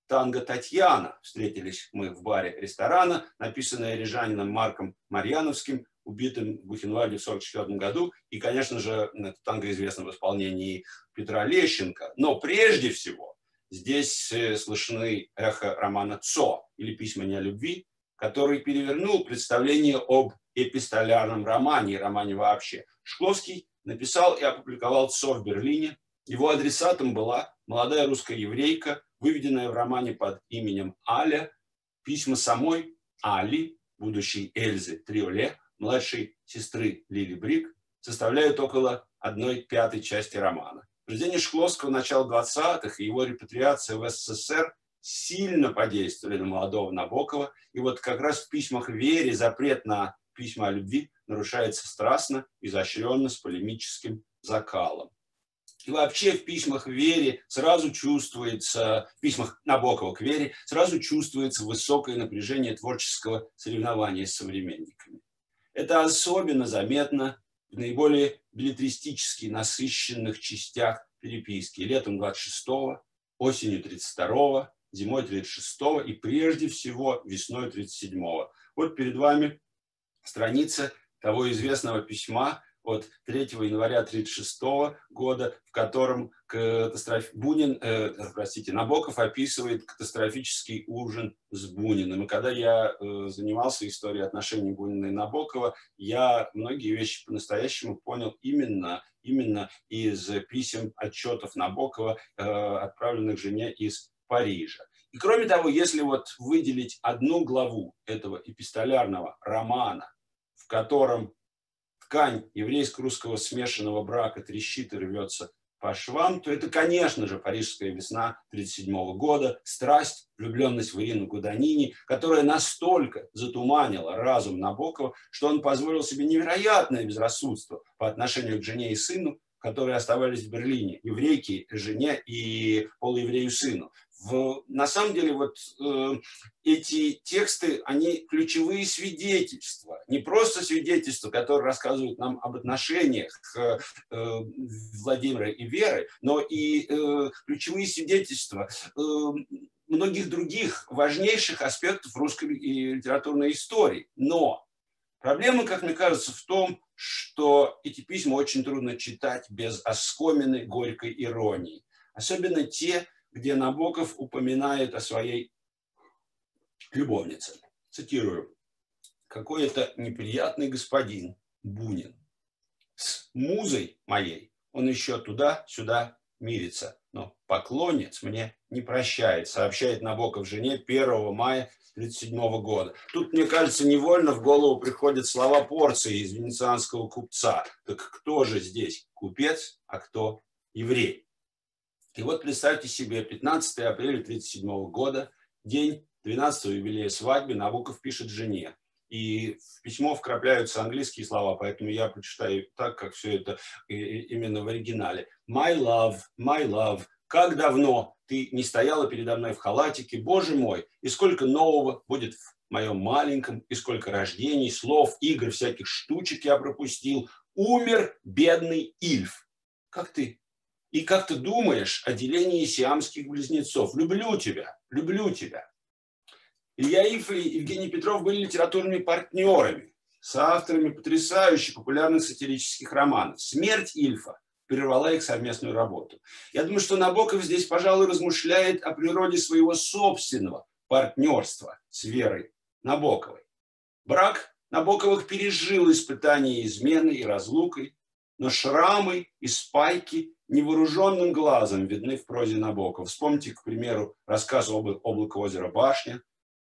«Танго Татьяна». Встретились мы в баре ресторана, написанное рижанином Марком Марьяновским, убитым в Бухенвальде в сорок четвёртом году. И, конечно же, это танго известно в исполнении Петра Лещенко. Но прежде всего здесь слышны эхо романа «Цо» или «Письма не о любви», который перевернул представление об эпистолярном романе и романе вообще. Шкловский написал и опубликовал «Цо» в Берлине. Его адресатом была молодая русская еврейка, выведенная в романе под именем Аля. Письма самой Али, будущей Эльзы Триоле, младшей сестры Лили Брик, составляют около одной пятой части романа. Произведения Шкловского начала двадцатых и его репатриация в СССР сильно подействовали на молодого Набокова. И вот как раз в «Письмах Вере» запрет на письма о любви нарушается страстно, изощренно, с полемическим закалом. И вообще в «Письмах Вере» сразу чувствуется, в письмах Набокова к Вере сразу чувствуется высокое напряжение творческого соревнования с современниками. Это особенно заметно в наиболее беллетристически насыщенных частях переписки. Летом двадцать шестого, осенью тридцать второго, зимой тридцать шестого и прежде всего весной тридцать седьмого. Вот перед вами страница того известного письма от третьего января тридцать шестого года, в котором катастроф... Бунин, э, простите, Набоков описывает катастрофический ужин с Буниным. И когда я э, занимался историей отношений Бунина и Набокова, я многие вещи по-настоящему понял именно, именно из писем, отчетов Набокова, э, отправленных жене из Парижа. И кроме того, если вот выделить одну главу этого эпистолярного романа, в котором ткань еврейско-русского смешанного брака трещит и рвется по швам, то это, конечно же, парижская весна тридцать седьмого года, страсть, влюбленность в Ирину Гуданини, которая настолько затуманила разум Набокова, что он позволил себе невероятное безрассудство по отношению к жене и сыну, которые оставались в Берлине, еврейке жене и полуеврею сыну. В, на самом деле вот э, эти тексты, они ключевые свидетельства, не просто свидетельства, которые рассказывают нам об отношениях э, э, Владимира и Веры, но и э, ключевые свидетельства э, многих других важнейших аспектов русской и литературной истории. Но проблема, как мне кажется, в том, что эти письма очень трудно читать без оскомины горькой иронии. Особенно те, где Набоков упоминает о своей любовнице. Цитирую. «Какой-то неприятный господин Бунин. С музой моей он еще туда-сюда мирится, но поклонниц мне не прощает», сообщает Набоков жене первого мая тысяча девятьсот тридцать седьмого года. Тут, мне кажется, невольно в голову приходят слова Порции из «Венецианского купца». Так кто же здесь купец, а кто еврей? И вот представьте себе, пятнадцатого апреля тысяча девятьсот тридцать седьмого года, день двенадцатого юбилея свадьбы, Набоков пишет жене. И в письмо вкрапляются английские слова, поэтому я прочитаю так, как все это именно в оригинале. «My love, my love, как давно ты не стояла передо мной в халатике, боже мой, и сколько нового будет в моем маленьком, и сколько рождений, слов, игр, всяких штучек я пропустил. Умер бедный Ильф. Как ты? И как ты думаешь о делении сиамских близнецов? Люблю тебя, люблю тебя». Илья Ильф и Евгений Петров были литературными партнерами, соавторами потрясающих популярных сатирических романов. Смерть Ильфа прервала их совместную работу. Я думаю, что Набоков здесь, пожалуй, размышляет о природе своего собственного партнерства с Верой Набоковой. Брак Набоковых пережил испытания измены и разлукой, но шрамы и спайки невооруженным глазом видны в прозе Набокова. Вспомните, к примеру, рассказ «Облако озера Башня».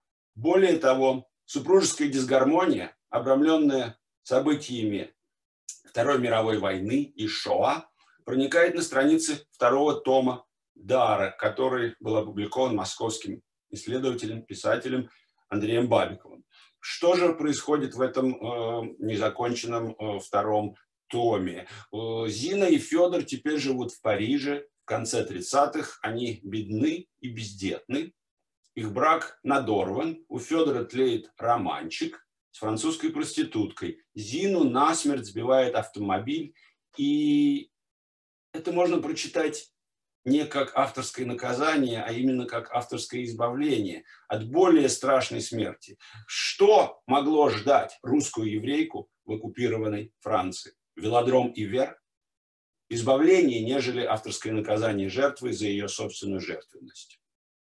Более того, супружеская дисгармония, обрамленная событиями Второй мировой войны и Шоа, проникает на страницы второго тома «Дара», который был опубликован московским исследователем, писателем Андреем Бабиковым. Что же происходит в этом э, незаконченном э, втором томе? Э, Зина и Федор теперь живут в Париже. В конце тридцатых они бедны и бездетны. Их брак надорван. У Федора тлеет романчик с французской проституткой. Зину насмерть сбивает автомобиль. И это можно прочитать не как авторское наказание, а именно как авторское избавление от более страшной смерти. Что могло ждать русскую еврейку в оккупированной Франции? Велодром Ивер? Избавление, нежели авторское наказание жертвы за ее собственную жертвенность.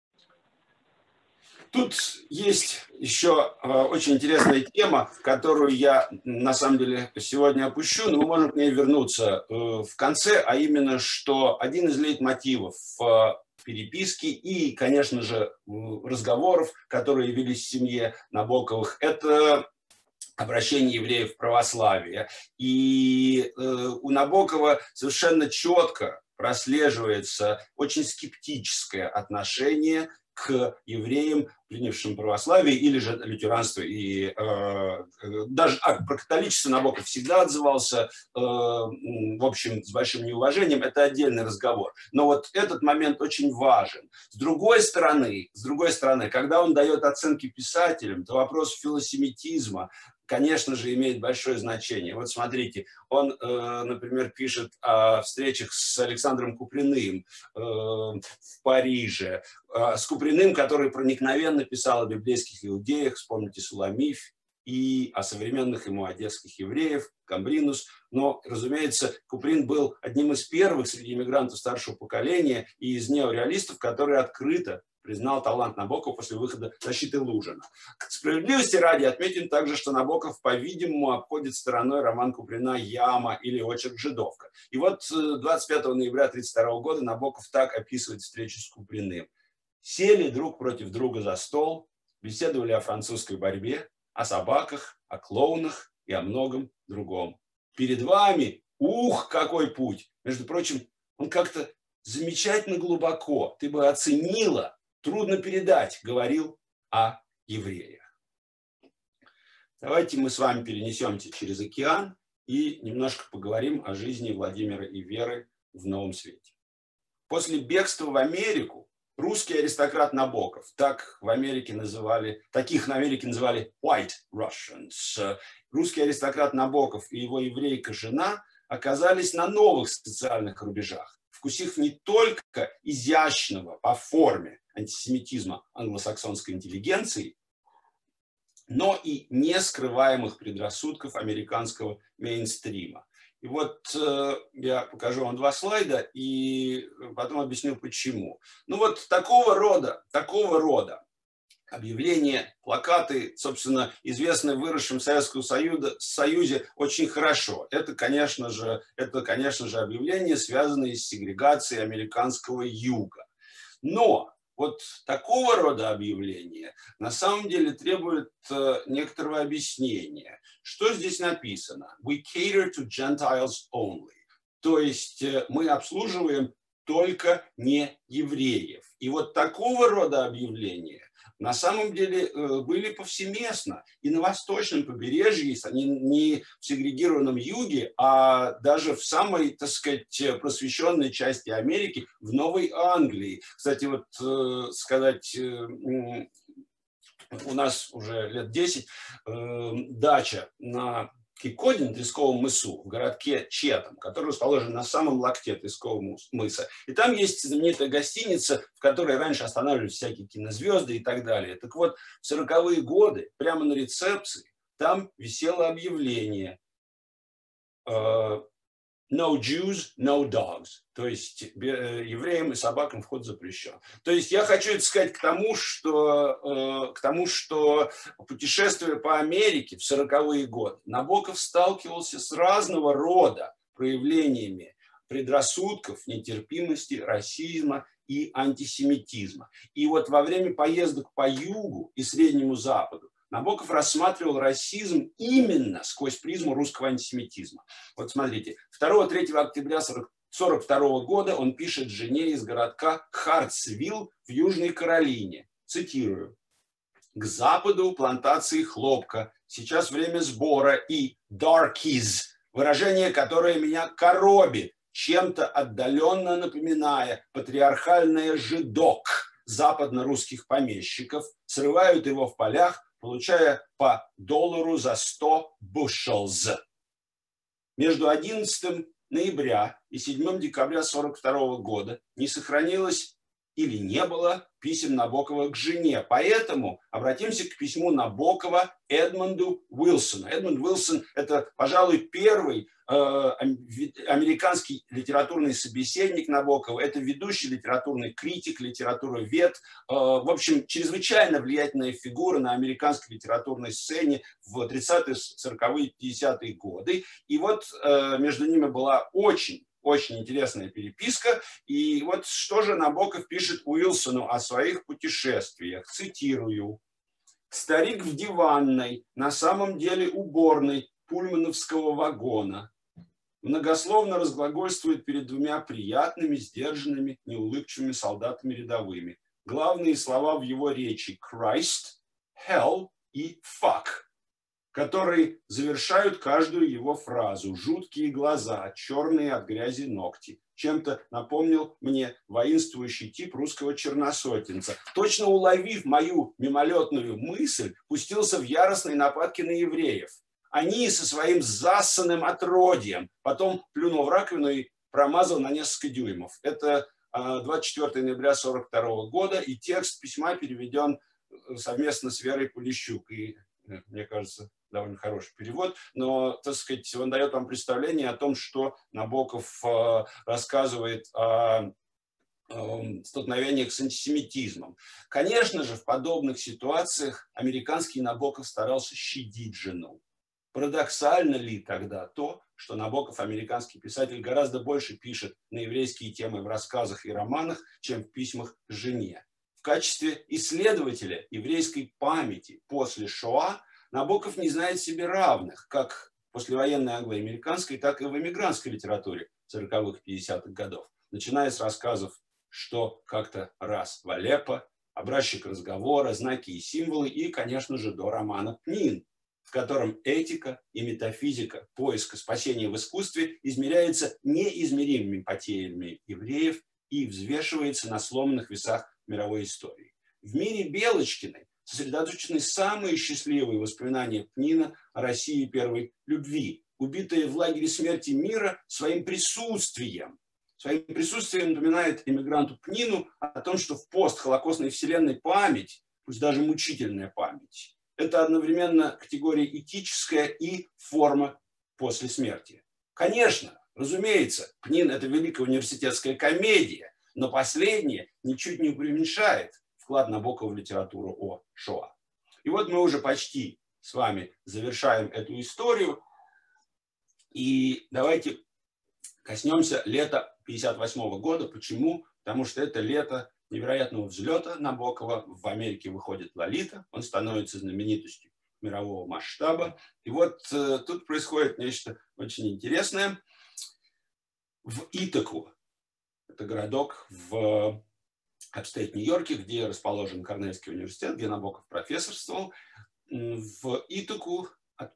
Тут есть еще очень интересная тема, которую я на самом деле сегодня опущу, но мы можем к ней вернуться в конце, а именно, что один из лейтмотивов переписки и, конечно же, разговоров, которые велись в семье Набоковых, это обращение евреев в православие. И у Набокова совершенно четко прослеживается очень скептическое отношение к евреям, принявшим православие, или же лютеранство. И э, даже а, про католичество Набоков всегда отзывался, э, в общем, с большим неуважением. Это отдельный разговор. Но вот этот момент очень важен. С другой стороны, с другой стороны, когда он дает оценки писателям, то вопрос филосемитизма, конечно же, имеет большое значение. Вот смотрите, он, например, пишет о встречах с Александром Куприным в Париже, с Куприным, который проникновенно писал о библейских иудеях, вспомните Суламифь, и о современных ему одесских евреев, Камбринус. Но, разумеется, Куприн был одним из первых среди иммигрантов старшего поколения и из неореалистов, который открыто признал талант Набокова после выхода «Защиты Лужина». К справедливости ради отметим также, что Набоков, по-видимому, обходит стороной роман Куприна «Яма» или «Очерк Жидовка». И вот двадцать пятого ноября тысяча девятьсот тридцать второго года Набоков так описывает встречу с Куприным. «Сели друг против друга за стол, беседовали о французской борьбе, о собаках, о клоунах и о многом другом. Перед вами, ух, какой путь! Между прочим, он как-то замечательно глубоко, ты бы оценила, трудно передать, говорил о евреях». Давайте мы с вами перенесемся через океан и немножко поговорим о жизни Владимира и Веры в Новом Свете. После бегства в Америку русский аристократ Набоков, так в Америке называли, таких на Америке называли white Russians, русский аристократ Набоков и его еврейка-жена оказались на новых социальных рубежах, вкусив не только изящного по форме антисемитизма англосаксонской интеллигенции, но и нескрываемых предрассудков американского мейнстрима. И вот э, я покажу вам два слайда и потом объясню, почему. Ну вот такого рода, такого рода объявления, плакаты, собственно, известные выросшим в Советском Союзе, Союзе очень хорошо. Это, конечно же, это, конечно же, объявления, связанные с сегрегацией американского юга. Но вот такого рода объявления на самом деле требуют э, некоторого объяснения. Что здесь написано? We cater to Gentiles only. То есть э, мы обслуживаем только не евреев. И вот такого рода объявления на самом деле были повсеместно и на восточном побережье, не, не в сегрегированном юге, а даже в самой, так сказать, просвещенной части Америки, в Новой Англии. Кстати, вот сказать, у нас уже лет десять дача на Кикоде, на Тресковом мысу, в городке Четом, который расположен на самом локте Трескового мыса. И там есть знаменитая гостиница, в которой раньше останавливались всякие кинозвезды и так далее. Так вот, в сороковые годы, прямо на рецепции, там висело объявление «No Jews, no dogs». То есть евреям и собакам вход запрещен. То есть я хочу это сказать к тому, что, к тому, что путешествуя по Америке в сороковые годы, Набоков сталкивался с разного рода проявлениями предрассудков, нетерпимости, расизма и антисемитизма. И вот во время поездок по югу и Среднему Западу Набоков рассматривал расизм именно сквозь призму русского антисемитизма. Вот смотрите, второго-третьего октября сорок второго года он пишет жене из городка Хартсвилл в Южной Каролине. Цитирую. «К западу плантации хлопка. Сейчас время сбора и darkies, выражение, которое меня коробит, чем-то отдаленно напоминая патриархальное жидок западно-русских помещиков, срывают его в полях, получая по доллару за сто bushels. Между одиннадцатым ноября и седьмого декабря тысяча девятьсот сорок второго года не сохранилось или не было писем Набокова к жене. Поэтому обратимся к письму Набокова Эдмунду Уилсону. Эдмунд Уилсон – это, пожалуй, первый э, американский литературный собеседник Набокова. Это ведущий литературный критик, литературовед. Э, в общем, чрезвычайно влиятельная фигура на американской литературной сцене в тридцатые, сороковые, пятидесятые годы. И вот э, между ними была очень Очень интересная переписка. И вот что же Набоков пишет Уилсону о своих путешествиях. Цитирую. «Старик в диванной, на самом деле уборной пульмановского вагона. Многословно разглагольствует перед двумя приятными, сдержанными, неулыбчивыми солдатами рядовыми. Главные слова в его речи Christ, hell и fuck, которые завершают каждую его фразу. Жуткие глаза, черные от грязи ногти. Чем-то напомнил мне воинствующий тип русского черносотенца. Точно уловив мою мимолетную мысль, пустился в яростные нападки на евреев. Они со своим зассанным отродьем. Потом плюнул в раковину и промазал на несколько дюймов. Это двадцать четвёртого ноября тысяча девятьсот сорок второго года. И текст письма переведен совместно с Верой Полищук. И, мне кажется, довольно хороший перевод, но, так сказать, он дает вам представление о том, что Набоков э, рассказывает о, о столкновениях с антисемитизмом. Конечно же, в подобных ситуациях американский Набоков старался щадить жену. Парадоксально ли тогда то, что Набоков, американский писатель, гораздо больше пишет на еврейские темы в рассказах и романах, чем в письмах к жене? В качестве исследователя еврейской памяти после Шоа Набоков не знает себе равных, как в послевоенной англо-американской, так и в эмигрантской литературе сороковых и пятидесятых годов, начиная с рассказов «Что как-то раз в Алеппо», «Образчик разговора», «Знаки и символы» и, конечно же, до романа «Пнин», в котором этика и метафизика поиска спасения в искусстве измеряется неизмеримыми потерями евреев и взвешивается на сломанных весах мировой истории. В мире Белочкиной сосредоточены самые счастливые воспоминания Пнина о России первой любви, убитая в лагере смерти мира своим присутствием. Своим присутствием напоминает эмигранту Пнину о том, что в постхолокостной вселенной память, пусть даже мучительная память, это одновременно категория этическая и форма после смерти. Конечно, разумеется, Пнин – это великая университетская комедия, но последняя ничуть не преуменьшает вклад Набокова в литературу о Шоа. И вот мы уже почти с вами завершаем эту историю. И давайте коснемся лета пятьдесят восьмого года. Почему? Потому что это лето невероятного взлета Набокова. В Америке выходит «Лолита», он становится знаменитостью мирового масштаба. И вот э, тут происходит нечто очень интересное. В Итаку, это городок в апстейт Нью-Йорке, где расположен Корнельский университет, где Набоков профессорствовал, в Итаку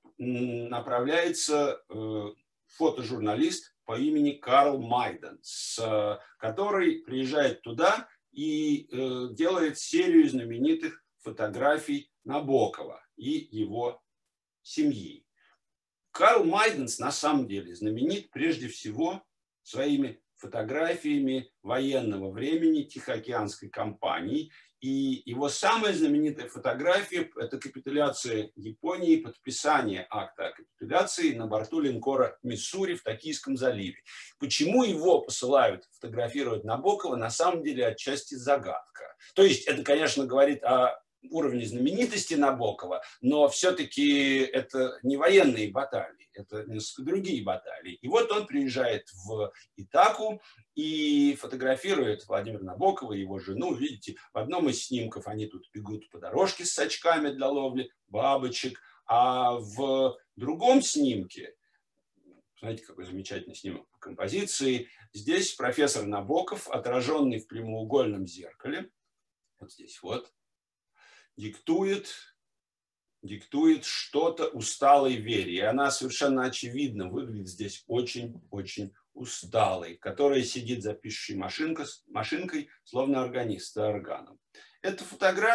направляется фотожурналист по имени Карл Майденс, который приезжает туда и делает серию знаменитых фотографий Набокова и его семьи. Карл Майденс на самом деле знаменит прежде всего своими фотографиями военного времени Тихоокеанской компании. И его самая знаменитая фотография – это капитуляция Японии, подписание акта о капитуляции на борту линкора «Миссури» в Токийском заливе. Почему его посылают фотографировать Набокова, на самом деле отчасти загадка. То есть это, конечно, говорит о уровне знаменитости Набокова, но все-таки это не военные баталии, это несколько другие баталии. И вот он приезжает в Итаку и фотографирует Владимира Набокова и его жену. Видите, в одном из снимков они тут бегут по дорожке с сачками для ловли бабочек, а в другом снимке, знаете, какой замечательный снимок по композиции, здесь профессор Набоков, отраженный в прямоугольном зеркале, вот здесь вот, диктует, диктует что-то усталой Вере. И она совершенно очевидно выглядит здесь очень-очень усталой, которая сидит за пишущей машинкой, машинкой, словно органист за органом. Эта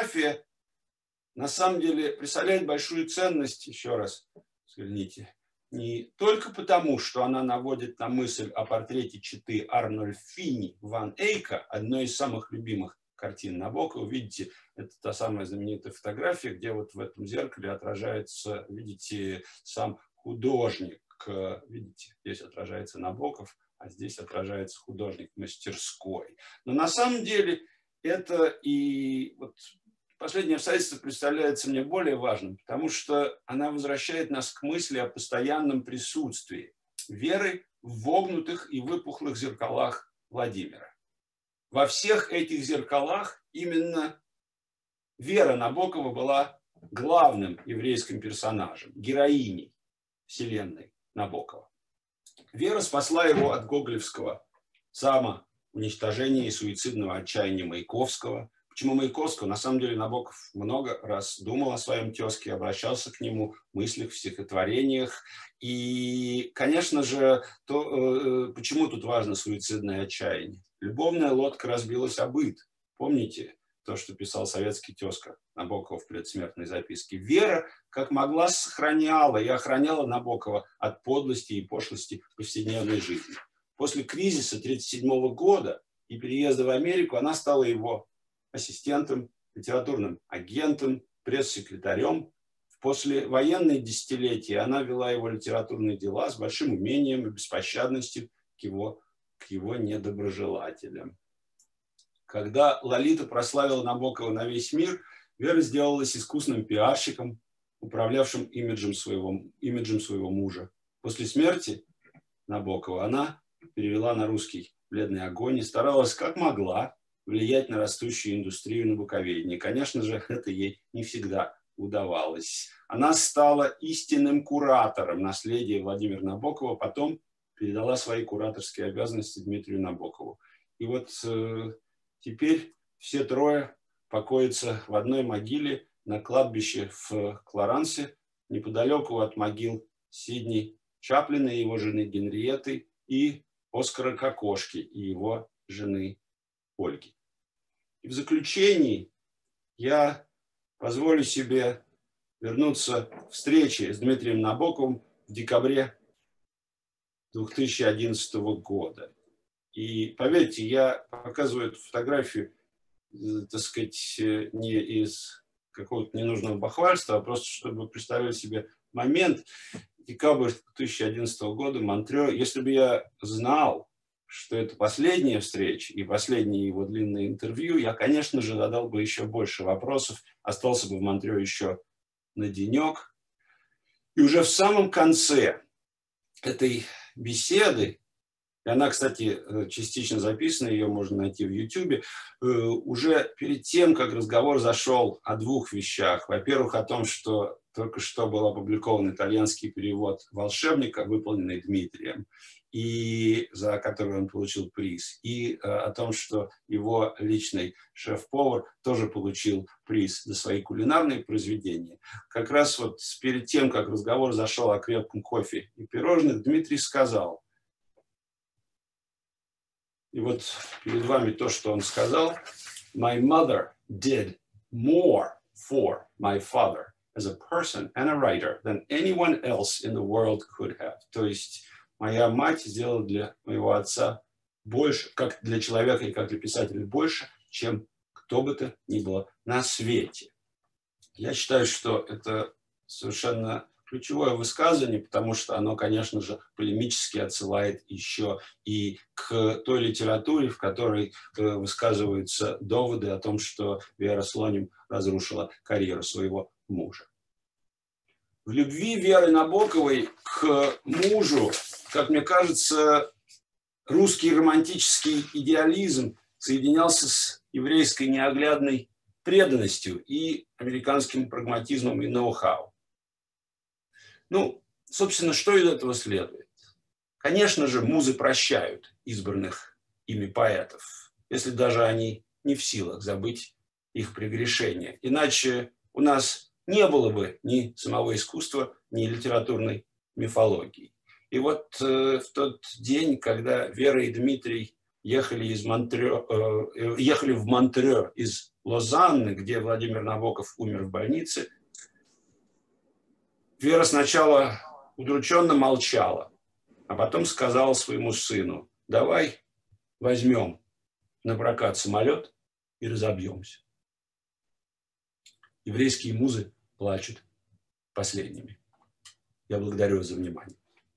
фотография на самом деле представляет большую ценность, еще раз взгляните не только потому, что она наводит на мысль о портрете четы Арнольфини ван Эйка, одной из самых любимых картин Набокова. Видите, это та самая знаменитая фотография, где вот в этом зеркале отражается, видите, сам художник. Видите, здесь отражается Набоков, а здесь отражается художник мастерской. Но на самом деле это и вот последнее обстоятельство представляется мне более важным, потому что она возвращает нас к мысли о постоянном присутствии веры в вогнутых и выпуклых зеркалах Владимира. Во всех этих зеркалах именно Вера Набокова была главным еврейским персонажем, героиней вселенной Набокова. Вера спасла его от гоголевского самоуничтожения и суицидного отчаяния Маяковского. Почему Маяковского? На самом деле Набоков много раз думал о своем тезке, обращался к нему в мыслях, в стихотворениях. И, конечно же, то, э, почему тут важно суицидное отчаяние? Любовная лодка разбилась о быт. Помните то, что писал советский тезка Набокова в предсмертной записке? Вера, как могла, сохраняла и охраняла Набокова от подлости и пошлости повседневной жизни. После кризиса тысяча девятьсот тридцать седьмого года и переезда в Америку она стала его ассистентом, литературным агентом, пресс-секретарем. В послевоенные десятилетия она вела его литературные дела с большим умением и беспощадностью к его, к его недоброжелателям. Когда Лолита прославила Набокова на весь мир, Вера сделалась искусным пиарщиком, управлявшим имиджем своего, имиджем своего мужа. После смерти Набокова она перевела на русский «Бледный огонь» и старалась как могла влиять на растущую индустрию набоковедения. Конечно же, это ей не всегда удавалось. Она стала истинным куратором наследия Владимира Набокова, потом передала свои кураторские обязанности Дмитрию Набокову. И вот э, теперь все трое покоятся в одной могиле на кладбище в Кларансе, неподалеку от могил Сидни Чаплина и его жены Генриетты и Оскара Кокошки и его жены Ольги. И в заключении я позволю себе вернуться к встрече с Дмитрием Набоковым в декабре две тысячи одиннадцатого года. И поверьте, я показываю эту фотографию, так сказать, не из какого-то ненужного бахвальства, а просто чтобы представить себе момент. Декабрь две тысячи одиннадцатого года, Монтрео. Если бы я знал, что это последняя встреча и последнее его длинное интервью, я, конечно же, задал бы еще больше вопросов, остался бы в Монтрео еще на денек. И уже в самом конце этой беседы, и она, кстати, частично записана, ее можно найти в Ютубе, уже перед тем, как разговор зашел о двух вещах. Во-первых, о том, что только что был опубликован итальянский перевод «Волшебника», выполненный Дмитрием, и за который он получил приз, и э, о том, что его личный шеф-повар тоже получил приз за свои кулинарные произведения. Как раз вот перед тем, как разговор зашел о крепком кофе и пирожных, Дмитрий сказал, и вот перед вами то, что он сказал: «My mother did more for my father as a person and a writer than anyone else in the world could have». То есть моя мать сделала для моего отца больше, как для человека и как для писателя, больше, чем кто бы то ни было на свете. Я считаю, что это совершенно ключевое высказывание, потому что оно, конечно же, полемически отсылает еще и к той литературе, в которой высказываются доводы о том, что Вера Слоним разрушила карьеру своего мужа. В любви Веры Набоковой к мужу, как мне кажется, русский романтический идеализм соединялся с еврейской неоглядной преданностью и американским прагматизмом и ноу-хау. Ну, собственно, что из этого следует? Конечно же, музы прощают избранных ими поэтов, если даже они не в силах забыть их прегрешения. Иначе у нас не было бы ни самого искусства, ни литературной мифологии. И вот э, в тот день, когда Вера и Дмитрий ехали, из Монтрео, э, ехали в Монтрео из Лозанны, где Владимир Набоков умер в больнице, Вера сначала удрученно молчала, а потом сказала своему сыну: давай возьмем на прокат самолет и разобьемся. Еврейские музы плачут последними. Я благодарю вас за внимание.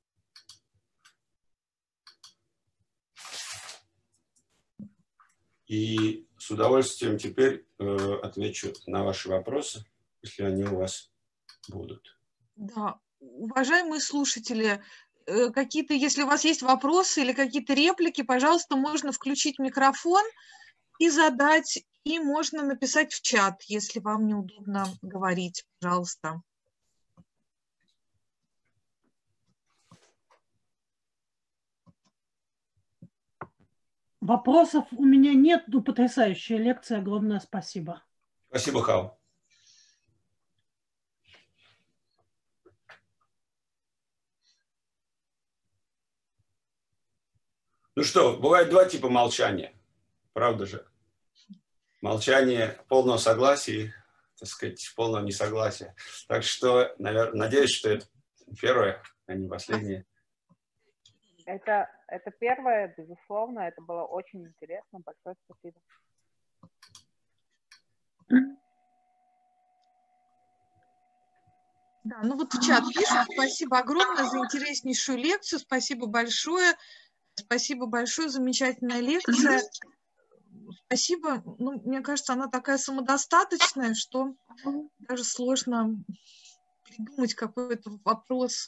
И с удовольствием теперь э, отвечу на ваши вопросы, если они у вас будут. Да, уважаемые слушатели, э, какие-то, если у вас есть вопросы или какие-то реплики, пожалуйста, можно включить микрофон и задать, и можно написать в чат, если вам неудобно говорить, пожалуйста. Вопросов у меня нет, ну, потрясающая лекция, огромное спасибо. Спасибо, Хау. Ну что, бывает два типа молчания, правда же? Молчание полного согласия, так сказать, полного несогласия. Так что, наверное, надеюсь, что это первое, а не последнее. Это, это первое, безусловно, это было очень интересно. Большое спасибо. Да, ну вот в чат пишут: спасибо огромное за интереснейшую лекцию, спасибо большое, спасибо большое, замечательная лекция. Спасибо, ну, мне кажется, она такая самодостаточная, что даже сложно придумать какой-то вопрос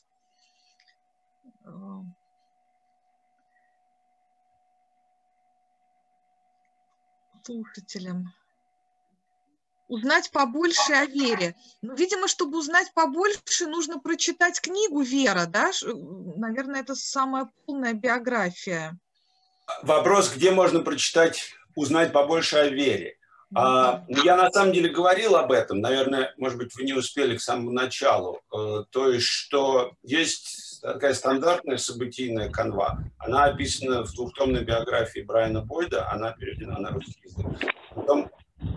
слушателям. Узнать побольше о вере. Ну, видимо, чтобы узнать побольше, нужно прочитать книгу «Вера», да? Наверное, это самая полная биография. Вопрос, где можно прочитать, узнать побольше о вере. А, я на самом деле говорил об этом, наверное, может быть, вы не успели к самому началу. То есть, что есть такая стандартная событийная канва. Она описана в двухтомной биографии Брайана Бойда, она переведена на русский язык. Потом,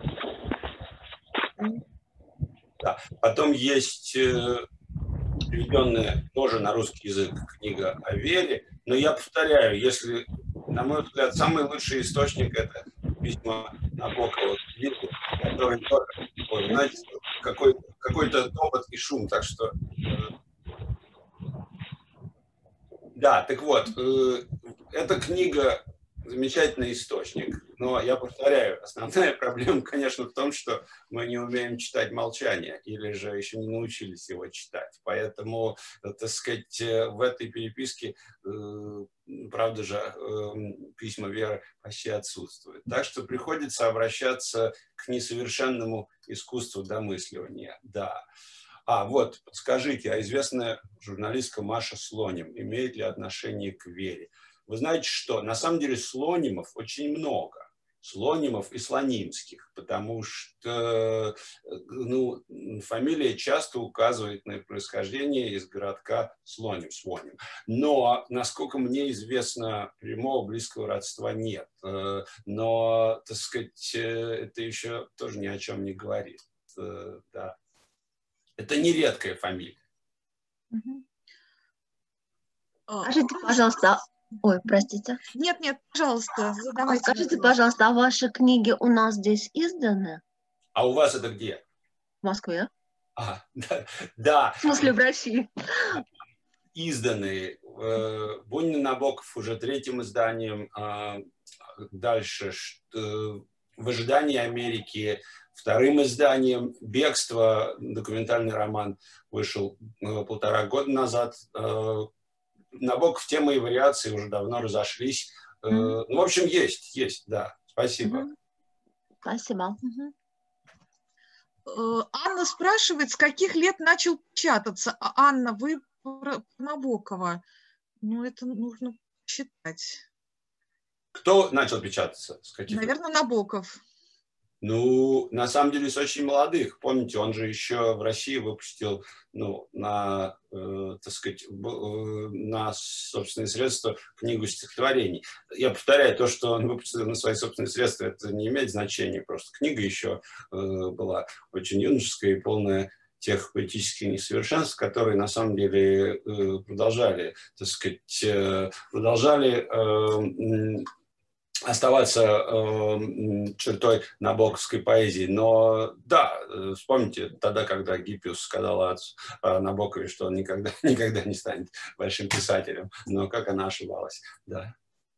да, потом есть переведенная тоже на русский язык книга о вере. Но я повторяю, если, на мой взгляд, самый лучший источник — это письма Набокова, который тоже, знаете, какой, какой-то топот и шум. Так что, да, так вот, эта книга замечательный источник. Но я повторяю, основная проблема, конечно, в том, что мы не умеем читать молчание или же еще не научились его читать. Поэтому, так сказать, в этой переписке, правда же, письма веры почти отсутствуют. Так что приходится обращаться к несовершенному искусству домысливания. Да. А, вот, подскажите, а известная журналистка Маша Слоним имеет ли отношение к вере? Вы знаете что? На самом деле слонимов очень много. Слонимов и слонимских, потому что, ну, фамилия часто указывает на происхождение из городка Слоним, Слоним. Но, насколько мне известно, прямого близкого родства нет. Но, так сказать, это еще тоже ни о чем не говорит. Да. Это не редкая фамилия. Скажите, пожалуйста, ой, простите. Нет, нет, пожалуйста, задавайте. Скажите, пожалуйста, а ваши книги у нас здесь изданы? А у вас это где? В Москве. А, да, да. В смысле, в России. Изданы. Бунин Набоков уже третьим изданием. Дальше «В ожидании Америки» вторым изданием. «Бегство», документальный роман, вышел полтора года назад. Набоков, темы и вариации уже давно разошлись. Mm-hmm. Ну, в общем, есть, есть, да. Спасибо. Mm-hmm. Спасибо. Mm-hmm. Анна спрашивает, с каких лет начал печататься? Анна, вы про Набокова. Ну, это нужно считать. Кто начал печататься? С каких Наверное, лет? Набоков. Ну, на самом деле, с очень молодых. Помните, он же еще в России выпустил, ну, на, э, так сказать, э, на собственные средства книгу стихотворений. Я повторяю, то, что он выпустил на свои собственные средства, это не имеет значения. Просто книга еще э, была очень юношеская и полная тех поэтических несовершенств, которые на самом деле продолжали, так сказать, продолжали оставаться э, чертой набоковской поэзии. Но да, вспомните, тогда, когда Гиппиус сказал о, о Набокове, что он никогда, никогда не станет большим писателем. Но как она ошибалась, да.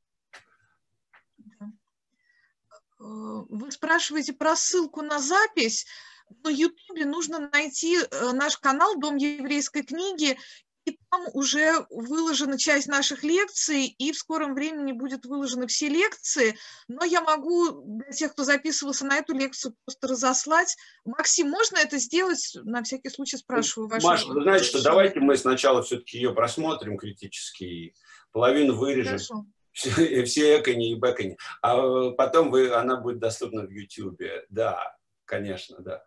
Вы спрашиваете про ссылку на запись. На Ютубе нужно найти наш канал «Дом еврейской книги», и там уже выложена часть наших лекций, и в скором времени будет выложены все лекции. Но я могу для тех, кто записывался на эту лекцию, просто разослать. Максим, можно это сделать? На всякий случай спрашиваю вашего. Маша, вы знаете, что давайте мы сначала все-таки ее просмотрим критически, половину вырежем. Хорошо. Все, все экони и бэкони. А потом вы, она будет доступна в Ютубе. Да, конечно, да.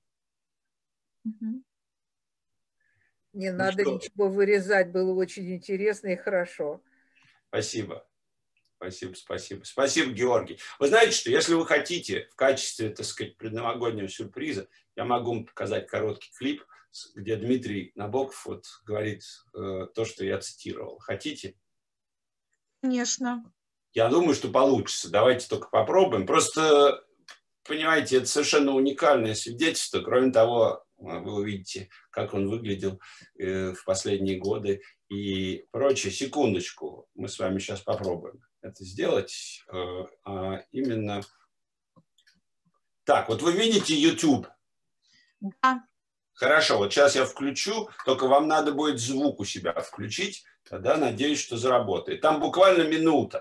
Угу. Не ну надо что? Ничего вырезать, было очень интересно и хорошо. Спасибо. Спасибо, спасибо. Спасибо, Георгий. Вы знаете, что если вы хотите в качестве, так сказать, предновогоднего сюрприза, я могу вам показать короткий клип, где Дмитрий Набоков вот говорит э, то, что я цитировал. Хотите? Конечно. Я думаю, что получится. Давайте только попробуем. Просто, понимаете, это совершенно уникальное свидетельство. Кроме того, вы увидите, как он выглядел э, в последние годы и прочее. Секундочку, мы с вами сейчас попробуем это сделать. Э, а именно... Так, вот вы видите YouTube? Да. Хорошо, вот сейчас я включу, только вам надо будет звук у себя включить, тогда надеюсь, что заработает. Там буквально минута.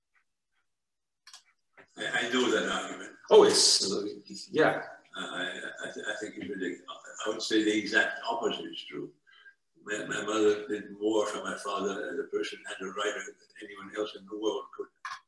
I know that argument. Oh, it's, yeah. I, I, I think you really, I would say the exact opposite is true. My, my mother did more for my father as a person and a writer than anyone else in the world could.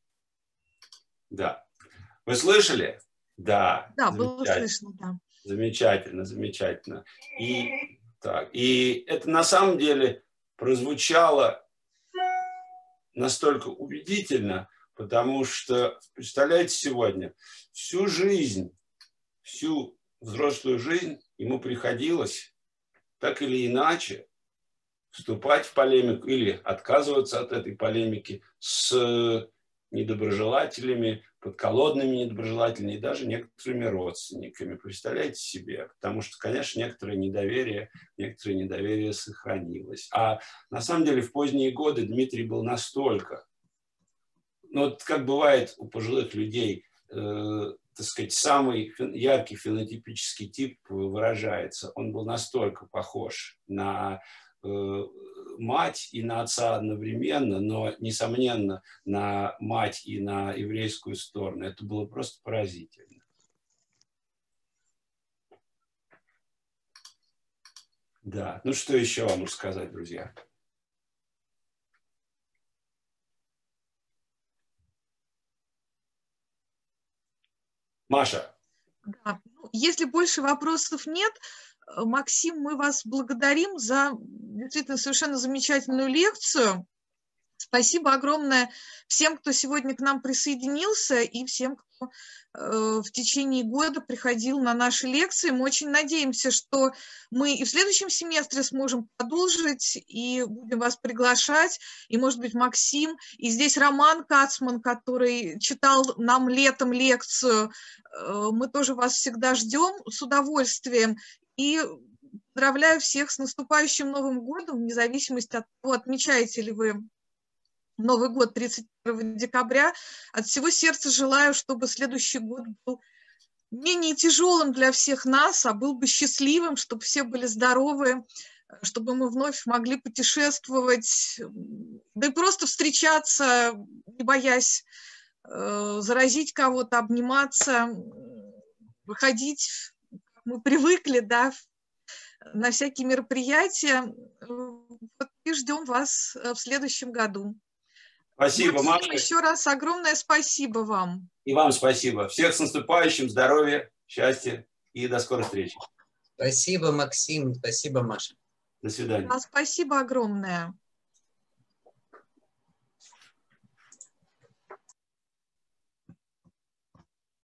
Да. Вы слышали? Да. Да, было слышно, да. Замечательно, замечательно. И, так, и это на самом деле прозвучало настолько убедительно, потому что, представляете, сегодня всю жизнь, всю взрослую жизнь ему приходилось так или иначе вступать в полемику или отказываться от этой полемики с недоброжелателями, подколодными недоброжелателями и даже некоторыми родственниками. Представляете себе? Потому что, конечно, некоторое недоверие, некоторое недоверие сохранилось. А на самом деле в поздние годы Дмитрий был настолько, ну, вот как бывает у пожилых людей, э, так сказать, самый яркий фенотипический тип выражается. Он был настолько похож на э, мать и на отца одновременно, но, несомненно, на мать и на еврейскую сторону. Это было просто поразительно. Да, ну что еще вам сказать, друзья? Маша. Да. Если больше вопросов нет, Максим, мы вас благодарим за действительно совершенно замечательную лекцию. Спасибо огромное всем, кто сегодня к нам присоединился, и всем, кто э, в течение года приходил на наши лекции. Мы очень надеемся, что мы и в следующем семестре сможем продолжить, и будем вас приглашать. И, может быть, Максим, и здесь Роман Кацман, который читал нам летом лекцию. Э, мы тоже вас всегда ждем с удовольствием. И поздравляю всех с наступающим Новым годом, вне зависимости от того, отмечаете ли вы Новый год тридцать первого декабря. От всего сердца желаю, чтобы следующий год был менее тяжелым для всех нас, а был бы счастливым, чтобы все были здоровы, чтобы мы вновь могли путешествовать, да и просто встречаться, не боясь э, заразить кого-то, обниматься, выходить, как мы привыкли, да, на всякие мероприятия. Вот и ждем вас в следующем году. Спасибо, Маша. Еще раз огромное спасибо вам. И вам спасибо. Всех с наступающим, здоровья, счастья и до скорой встречи. Спасибо, Максим. Спасибо, Маша. До свидания. Да, спасибо огромное.